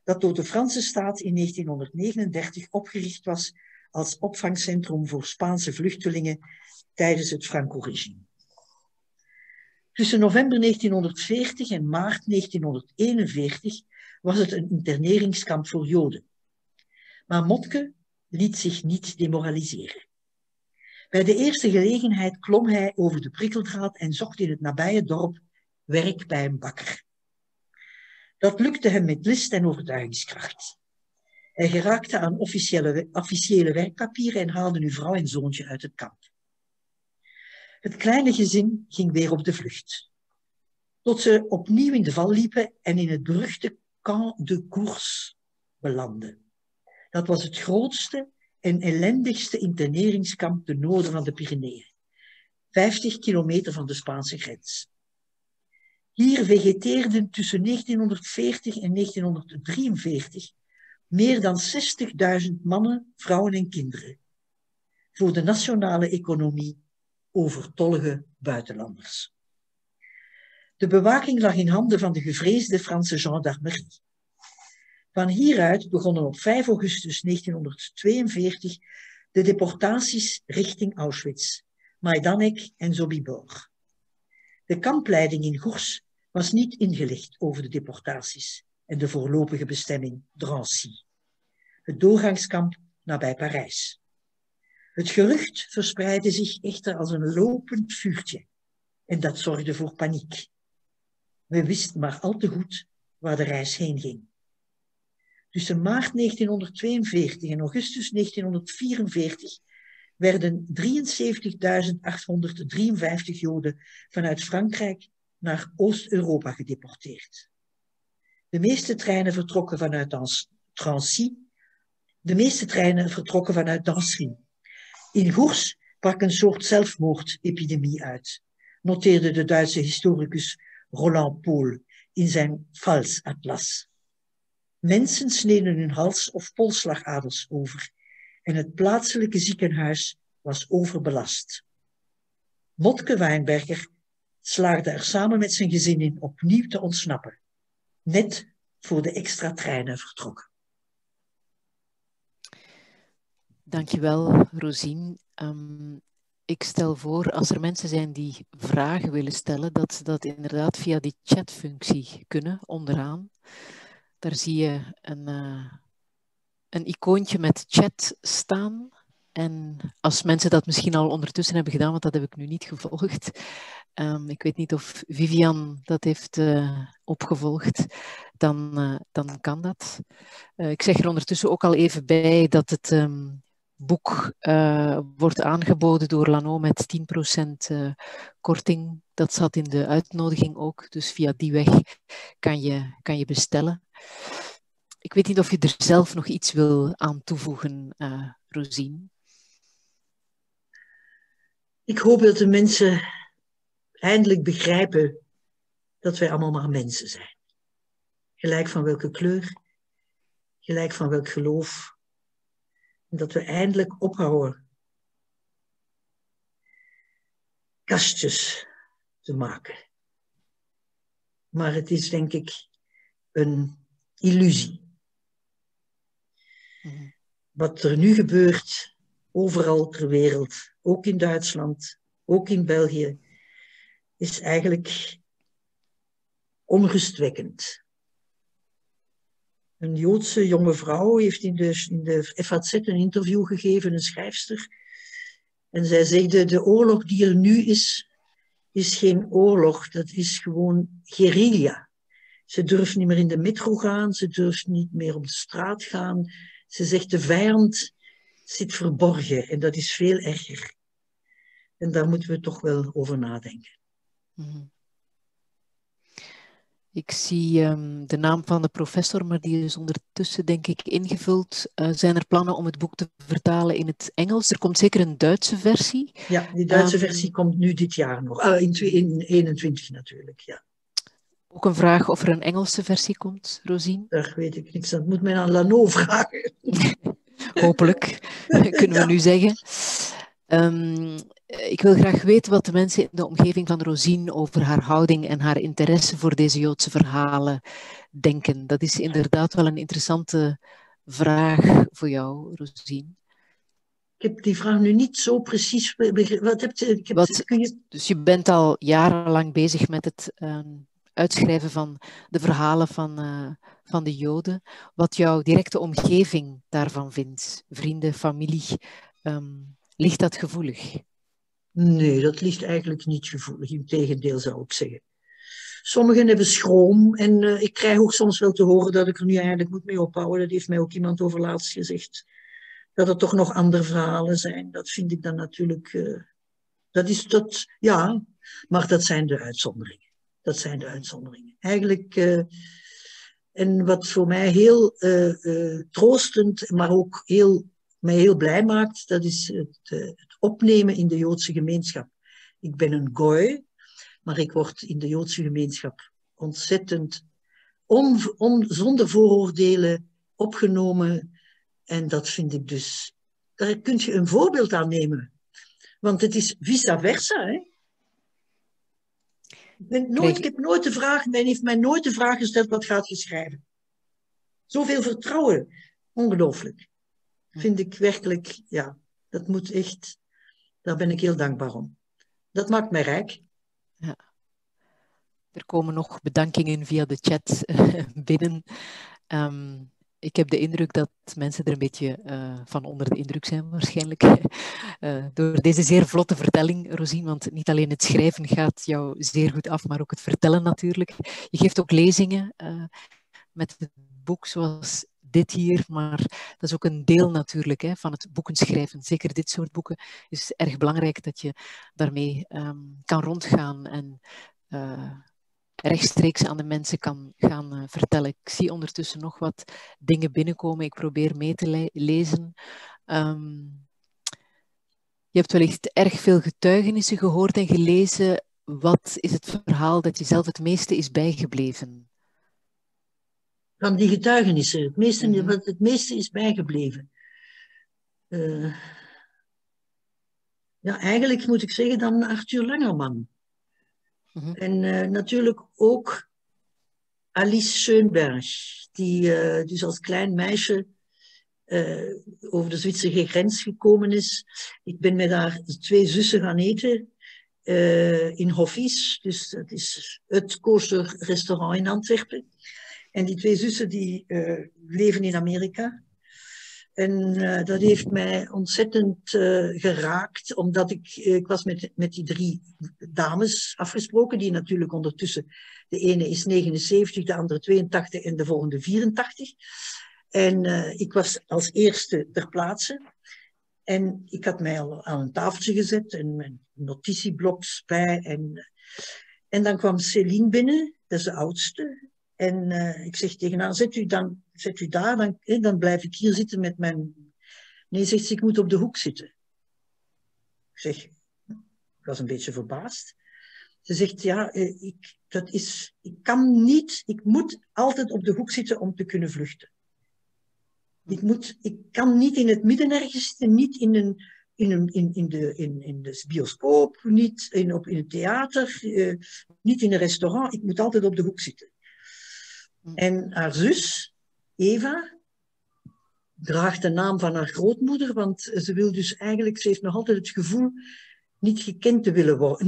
dat door de Franse staat in 1939 opgericht was als opvangcentrum voor Spaanse vluchtelingen tijdens het Franco-regime. Tussen november 1940 en maart 1941 was het een interneringskamp voor Joden. Maar Motke liet zich niet demoraliseren. Bij de eerste gelegenheid klom hij over de prikkeldraad en zocht in het nabije dorp werk bij een bakker. Dat lukte hem met list en overtuigingskracht. Hij geraakte aan officiële werkpapieren en haalde nu vrouw en zoontje uit het kamp. Het kleine gezin ging weer op de vlucht, tot ze opnieuw in de val liepen en in het beruchte Camp de Cours belanden. Dat was het grootste en ellendigste interneringskamp ten noorden van de Pyreneeën, 50 kilometer van de Spaanse grens. Hier vegeteerden tussen 1940 en 1943 meer dan 60.000 mannen, vrouwen en kinderen. Voor de nationale economie overtollige buitenlanders. De bewaking lag in handen van de gevreesde Franse gendarmerie. Van hieruit begonnen op 5 augustus 1942 de deportaties richting Auschwitz, Majdanek en Sobibor. De kampleiding in Gours was niet ingelicht over de deportaties en de voorlopige bestemming Drancy, het doorgangskamp nabij Parijs. Het gerucht verspreidde zich echter als een lopend vuurtje en dat zorgde voor paniek. We wisten maar al te goed waar de reis heen ging. Tussen maart 1942 en augustus 1944 werden 73.853 Joden vanuit Frankrijk naar Oost-Europa gedeporteerd. De meeste treinen vertrokken vanuit Drancy. In Gours brak een soort zelfmoordepidemie uit, noteerde de Duitse historicus Roland Pohl in zijn Pfalz-atlas. Mensen sneden hun hals- of polsslagaders over en het plaatselijke ziekenhuis was overbelast. Motke Wijnberger slaagde er samen met zijn gezin in opnieuw te ontsnappen, net voor de extra treinen vertrokken. Dankjewel, Rosine. Ik stel voor, als er mensen zijn die vragen willen stellen, dat ze dat inderdaad via die chatfunctie kunnen, onderaan. Daar zie je een icoontje met chat staan. En als mensen dat misschien al ondertussen hebben gedaan, want dat heb ik nu niet gevolgd. Ik weet niet of Vivian dat heeft opgevolgd. Dan kan dat. Ik zeg er ondertussen ook al even bij dat het boek wordt aangeboden door Lano met 10% korting. Dat zat in de uitnodiging ook. Dus via die weg kan je bestellen. Ik weet niet of je er zelf nog iets wil aan toevoegen, Rosine. Ik hoop dat de mensen eindelijk begrijpen dat wij allemaal maar mensen zijn. Gelijk van welke kleur, gelijk van welk geloof. En dat we eindelijk ophouden kastjes te maken. Maar het is denk ik een illusie. Wat er nu gebeurt, overal ter wereld, ook in Duitsland, ook in België, is eigenlijk onrustwekkend. Een Joodse jonge vrouw heeft in de FAZ een interview gegeven, een schrijfster. En zij zegt, de oorlog die er nu is geen oorlog, dat is gewoon guerrilla. Ze durft niet meer in de metro gaan, ze durft niet meer op de straat gaan. Ze zegt, de vijand zit verborgen en dat is veel erger. En daar moeten we toch wel over nadenken. Mm-hmm. Ik zie de naam van de professor, maar die is ondertussen denk ik ingevuld. Zijn er plannen om het boek te vertalen in het Engels? Er komt zeker een Duitse versie. Ja, die Duitse versie komt nu dit jaar nog. In 2021 natuurlijk, ja. Ook een vraag of er een Engelse versie komt, Rosine? Daar weet ik niks. Dat moet men aan Lano vragen. Hopelijk, kunnen we nu zeggen. Ik wil graag weten wat de mensen in de omgeving van Rosine over haar houding en haar interesse voor deze Joodse verhalen denken. Dat is inderdaad wel een interessante vraag voor jou, Rosine. Ik heb die vraag nu niet zo precies begrepen. Wat heb je, kun je... Dus je bent al jarenlang bezig met het uitschrijven van de verhalen van de Joden. Wat jouw directe omgeving daarvan vindt, vrienden, familie, ligt dat gevoelig? Nee, dat ligt eigenlijk niet gevoelig. Integendeel zou ik zeggen. Sommigen hebben schroom en ik krijg ook soms wel te horen dat ik er nu eigenlijk moet mee ophouden. Dat heeft mij ook iemand over laatst gezegd. Dat er toch nog andere verhalen zijn. Dat vind ik dan natuurlijk... ja, maar dat zijn de uitzonderingen. Dat zijn de uitzonderingen. Eigenlijk... en wat voor mij heel troostend, maar ook mij heel blij maakt, dat is het opnemen in de Joodse gemeenschap. Ik ben een goy, maar ik word in de Joodse gemeenschap ontzettend zonder vooroordelen opgenomen. En dat vind ik dus... Daar kun je een voorbeeld aan nemen. Want het is vice versa, hè. Ik heb nooit de vraag, men heeft mij nooit de vraag gesteld, wat gaat je schrijven? Zoveel vertrouwen, ongelooflijk. Vind ik werkelijk, ja, dat moet echt, daar ben ik heel dankbaar om. Dat maakt mij rijk. Ja. Er komen nog bedankingen via de chat binnen. Ik heb de indruk dat mensen er een beetje van onder de indruk zijn waarschijnlijk. Door deze zeer vlotte vertelling, Rosine, want niet alleen het schrijven gaat jou zeer goed af, maar ook het vertellen natuurlijk. Je geeft ook lezingen met het boek zoals dit hier, maar dat is ook een deel natuurlijk van het boekenschrijven. Zeker dit soort boeken is erg belangrijk dat je daarmee kan rondgaan en rechtstreeks aan de mensen kan gaan vertellen. Ik zie ondertussen nog wat dingen binnenkomen. Ik probeer mee te lezen. Je hebt wellicht erg veel getuigenissen gehoord en gelezen. Wat is het verhaal dat jezelf het meeste is bijgebleven? Van die getuigenissen. Wat het meeste is bijgebleven. Ja, eigenlijk moet ik zeggen dan Arthur Langerman. En natuurlijk ook Alice Schoenberg, die dus als klein meisje over de Zwitserse grens gekomen is. Ik ben met haar 2 zussen gaan eten in Hoffies, dus dat is het kosher restaurant in Antwerpen. En die 2 zussen die leven in Amerika. En dat heeft mij ontzettend geraakt, omdat ik was met die 3 dames afgesproken, die natuurlijk ondertussen, de ene is 79, de andere 82 en de volgende 84. En ik was als eerste ter plaatse. En ik had mij al aan een tafeltje gezet en mijn notitiebloks bij. En dan kwam Céline binnen, dat is de oudste. En ik zeg tegen haar, zet u daar, dan blijf ik hier zitten met mijn... Nee, zegt ze, ik moet op de hoek zitten. Ik zeg, ik was een beetje verbaasd. Ze zegt, ja, ik kan niet, ik moet altijd op de hoek zitten om te kunnen vluchten. Ik kan niet in het midden ergens zitten, niet in de bioscoop, niet in het theater, niet in een restaurant. Ik moet altijd op de hoek zitten. En haar zus, Eva, draagt de naam van haar grootmoeder, want ze wil dus eigenlijk, ze heeft nog altijd het gevoel niet gekend te willen worden,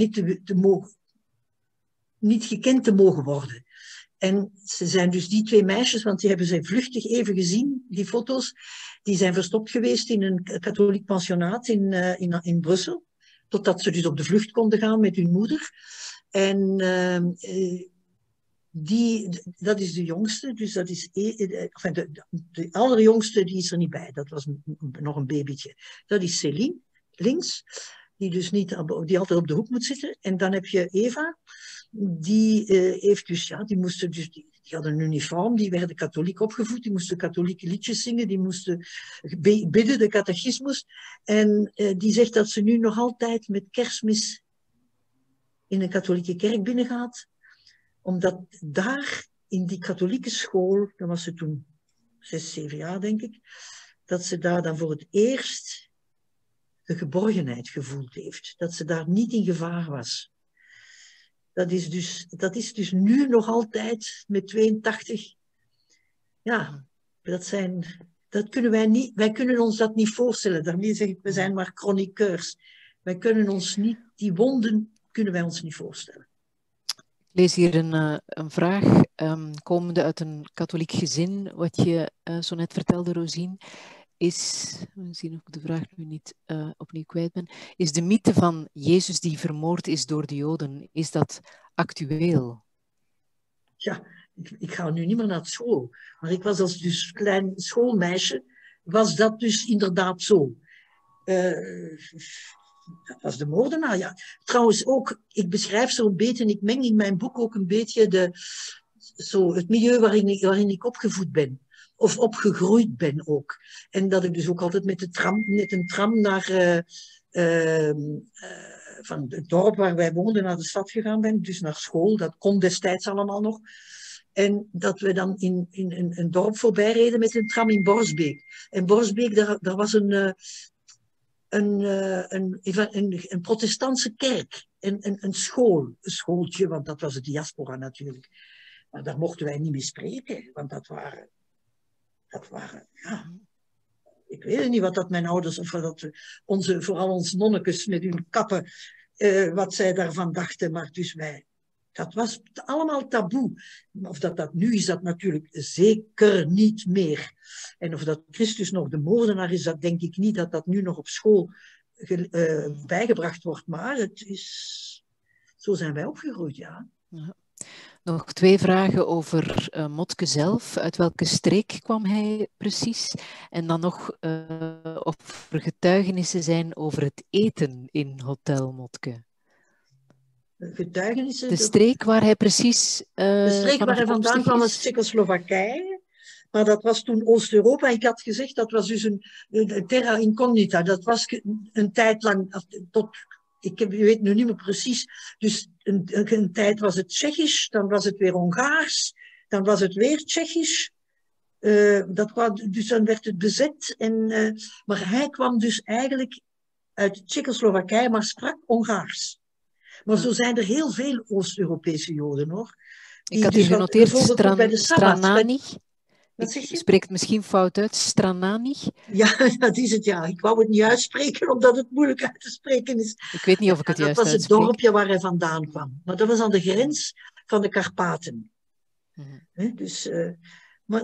niet gekend te mogen worden. En ze zijn dus die 2 meisjes, want die hebben zij vluchtig even gezien, die foto's, die zijn verstopt geweest in een katholiek pensionaat in Brussel, totdat ze dus op de vlucht konden gaan met hun moeder. En dat is de jongste, dus dat is de allerjongste, die is er niet bij. Dat was nog een babytje. Dat is Céline, links, die altijd op de hoek moet zitten. En dan heb je Eva, die heeft dus, ja, die hadden een uniform, die werden katholiek opgevoed, die moesten katholieke liedjes zingen, die moesten bidden, de catechismus. En die zegt dat ze nu nog altijd met Kerstmis in een katholieke kerk binnengaat, omdat daar in die katholieke school, dan was ze toen 6, 7 jaar denk ik, dat ze daar dan voor het eerst de geborgenheid gevoeld heeft. Dat ze daar niet in gevaar was. Dat is dus nu nog altijd met 82. Ja, dat kunnen wij niet. Wij kunnen ons dat niet voorstellen. Daarmee zeg ik, we zijn maar chroniqueurs. Wij kunnen ons niet, die wonden kunnen wij ons niet voorstellen. Ik lees hier een vraag, komende uit een katholiek gezin, wat je zo net vertelde, Rosine, is, we zien of ik de vraag nu niet opnieuw kwijt ben, is de mythe van Jezus die vermoord is door de Joden, is dat actueel? Ja, ik ga nu niet meer naar school, maar ik was als dus klein schoolmeisje, was dat dus inderdaad zo. Dat was de moordenaar, ja. Trouwens ook, ik beschrijf zo'n beetje, en ik meng in mijn boek ook een beetje het milieu waarin ik opgevoed ben. Of opgegroeid ben ook. En dat ik dus ook altijd met een tram naar, van het dorp waar wij woonden naar de stad gegaan ben. Dus naar school, dat kon destijds allemaal nog. En dat we dan in een dorp voorbij reden met een tram in Borsbeek. En Borsbeek, daar was een protestantse kerk. Een schooltje, want dat was het diaspora natuurlijk. Maar daar mochten wij niet mee spreken, want dat waren ja, ik weet niet wat dat mijn ouders, of dat vooral onze nonnekes met hun kappen, wat zij daarvan dachten. Maar dus dat was allemaal taboe. Of dat nu is, dat natuurlijk zeker niet meer. En of dat Christus nog de moordenaar is, dat denk ik niet dat dat nu nog op school bijgebracht wordt. Maar zo zijn wij opgegroeid, ja. Ja. Nog 2 vragen over Motke zelf. Uit welke streek kwam hij precies? En dan nog of er getuigenissen zijn over het eten in Hotel Motke. Getuigenissen? De streek waar hij precies de streek waar hij vandaan kwam was Tsjechoslowakije. Maar dat was toen Oost-Europa. Ik had gezegd, dat was dus een terra incognita. Dat was een tijd lang, je weet nu niet meer precies. Dus een tijd was het Tsjechisch, dan was het weer Hongaars, dan was het weer Tsjechisch. Dus dan werd het bezet. Maar hij kwam dus eigenlijk uit Tsjechoslowakije, maar sprak Hongaars. Maar zo zijn er heel veel Oost-Europese Joden, hoor. Ik had hier genoteerd Stranani. Wat zeg je? Ik spreek het misschien fout uit. Stranani? Ja, dat is het, ja. Ik wou het niet uitspreken, omdat het moeilijk uit te spreken is. Ik weet niet of ik het juist uitspreek. Dat was het dorpje waar hij vandaan kwam. Maar dat was aan de grens van de Karpaten. Dus, maar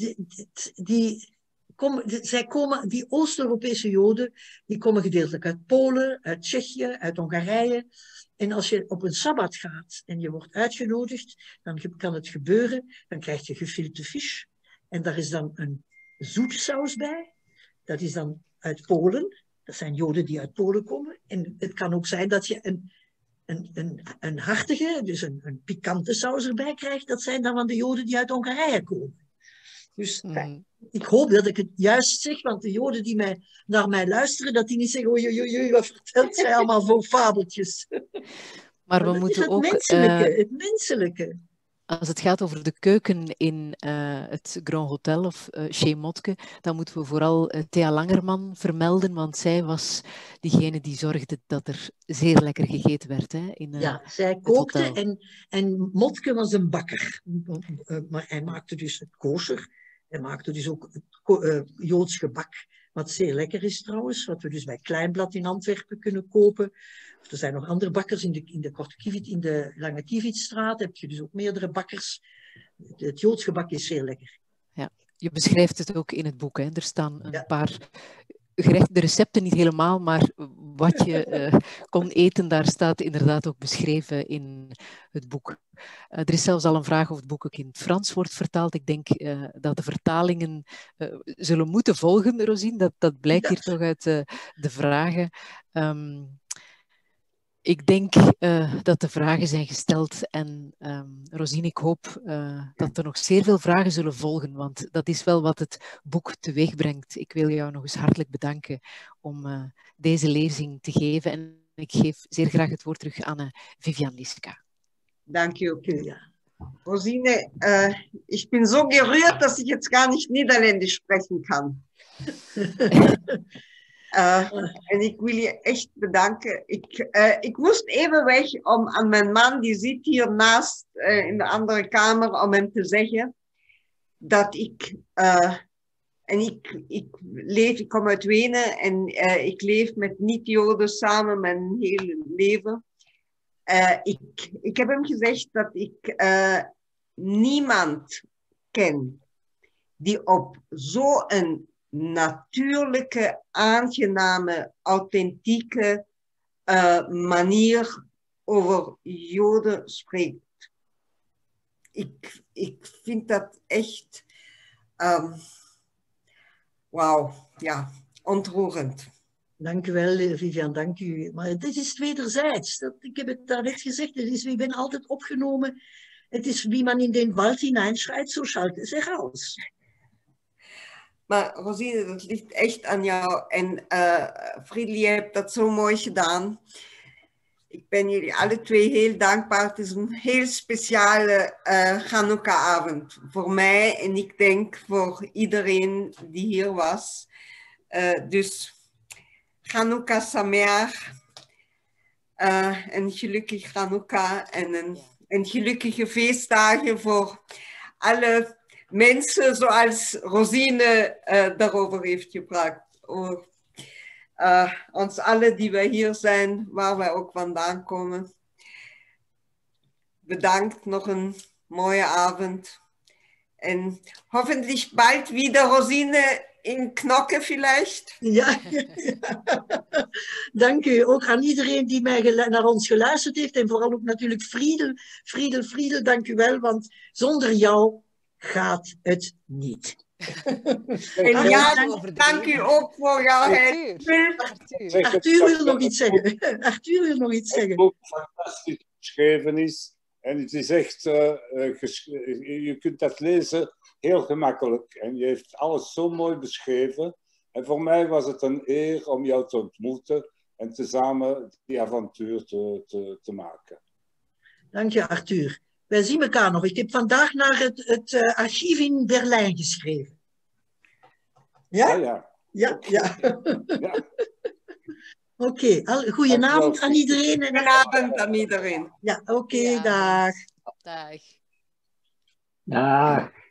die Oost-Europese Joden, die komen gedeeltelijk uit Polen, uit Tsjechië, uit Hongarije. En als je op een sabbat gaat en je wordt uitgenodigd, dan kan het gebeuren, dan krijg je gefilte vis. En daar is dan een zoetsaus bij. Dat is dan uit Polen. Dat zijn Joden die uit Polen komen. En het kan ook zijn dat je een hartige, dus een pikante saus erbij krijgt. Dat zijn dan van de Joden die uit Hongarije komen. Dus ik hoop dat ik het juist zeg, want de Joden die naar mij luisteren, dat die niet zeggen, oei, wat vertelt zij allemaal voor fabeltjes. Maar we moeten ook... Het menselijke. Als het gaat over de keuken in het Grand Hotel of Chez Motke, dan moeten we vooral Thea Langerman vermelden, want zij was diegene die zorgde dat er zeer lekker gegeten werd. Hè, ja, zij kookte en Motke was een bakker. Maar hij maakte dus het kosher. Hij maakte dus ook Joods gebak, wat zeer lekker is trouwens, wat we dus bij Kleinblad in Antwerpen kunnen kopen. Er zijn nog andere bakkers in de Lange Kiewietstraat, heb je dus ook meerdere bakkers. Het Joods gebak is zeer lekker. Ja, je beschrijft het ook in het boek. Hè? Er staan een paar gerechten, de recepten niet helemaal, maar wat je kon eten, daar staat inderdaad ook beschreven in het boek. Er is zelfs al een vraag of het boek ook in het Frans wordt vertaald. Ik denk dat de vertalingen zullen moeten volgen, Rosine. Dat blijkt hier toch uit de vragen. Ik denk dat de vragen zijn gesteld en Rosine, ik hoop dat er nog zeer veel vragen zullen volgen, want dat is wel wat het boek teweeg brengt. Ik wil jou nog eens hartelijk bedanken om deze lezing te geven en ik geef zeer graag het woord terug aan Vivian Liska. Dank je ook. Ja. Rosine, ich bin so gerührt, dass ich jetzt gar nicht Niederländisch sprechen kann. En ik wil je echt bedanken. Ik moest even weg om aan mijn man, die zit hier naast in de andere kamer, om hem te zeggen dat ik kom uit Wenen en ik leef met niet-Joden samen mijn hele leven. Ik heb hem gezegd dat ik niemand ken die op zo'n natuurlijke, aangename, authentieke manier over Joden spreekt. Ik vind dat echt, wauw, ja, ontroerend. Dank u wel, Vivian, dank u. Maar het is wederzijds. Ik heb het daarnet gezegd, ik ben altijd opgenomen. Het is wie man in den Wald hineinschreit, zo schallt es heraus. Maar Rosine, dat ligt echt aan jou. En Friedel, je hebt dat zo mooi gedaan. Ik ben jullie alle twee heel dankbaar. Het is een heel speciale Chanukka-avond voor mij. En ik denk voor iedereen die hier was. Dus Chanukka Sameach. Een gelukkig Chanukka en een gelukkige feestdagen voor alle mensen zoals Rosine daarover heeft gepraat. Ons allen die wij hier zijn, waar wij ook vandaan komen. Bedankt, nog een mooie avond. En hoffentlich bald wieder Rosine in Knokke vielleicht. Ja, dank u. Ook aan iedereen die naar ons geluisterd heeft. En vooral ook natuurlijk Friedel, dank u wel. Want zonder jou gaat het niet. En ja, dank u ook voor jouw Arthur wil nog iets zeggen. Arthur wil nog iets zeggen. Het boek fantastisch geschreven is. En het is echt, je kunt dat lezen heel gemakkelijk. En je heeft alles zo mooi beschreven. En voor mij was het een eer om jou te ontmoeten en tezamen die avontuur te maken. Dank je, Arthur. Wij zien elkaar nog. Ik heb vandaag naar het archief in Berlijn geschreven. Ja? Ah, ja. Ja, ja. Ja. Oké, goedenavond aan iedereen. Goedenavond aan iedereen. Ja, oké, dag. Dag. Dag.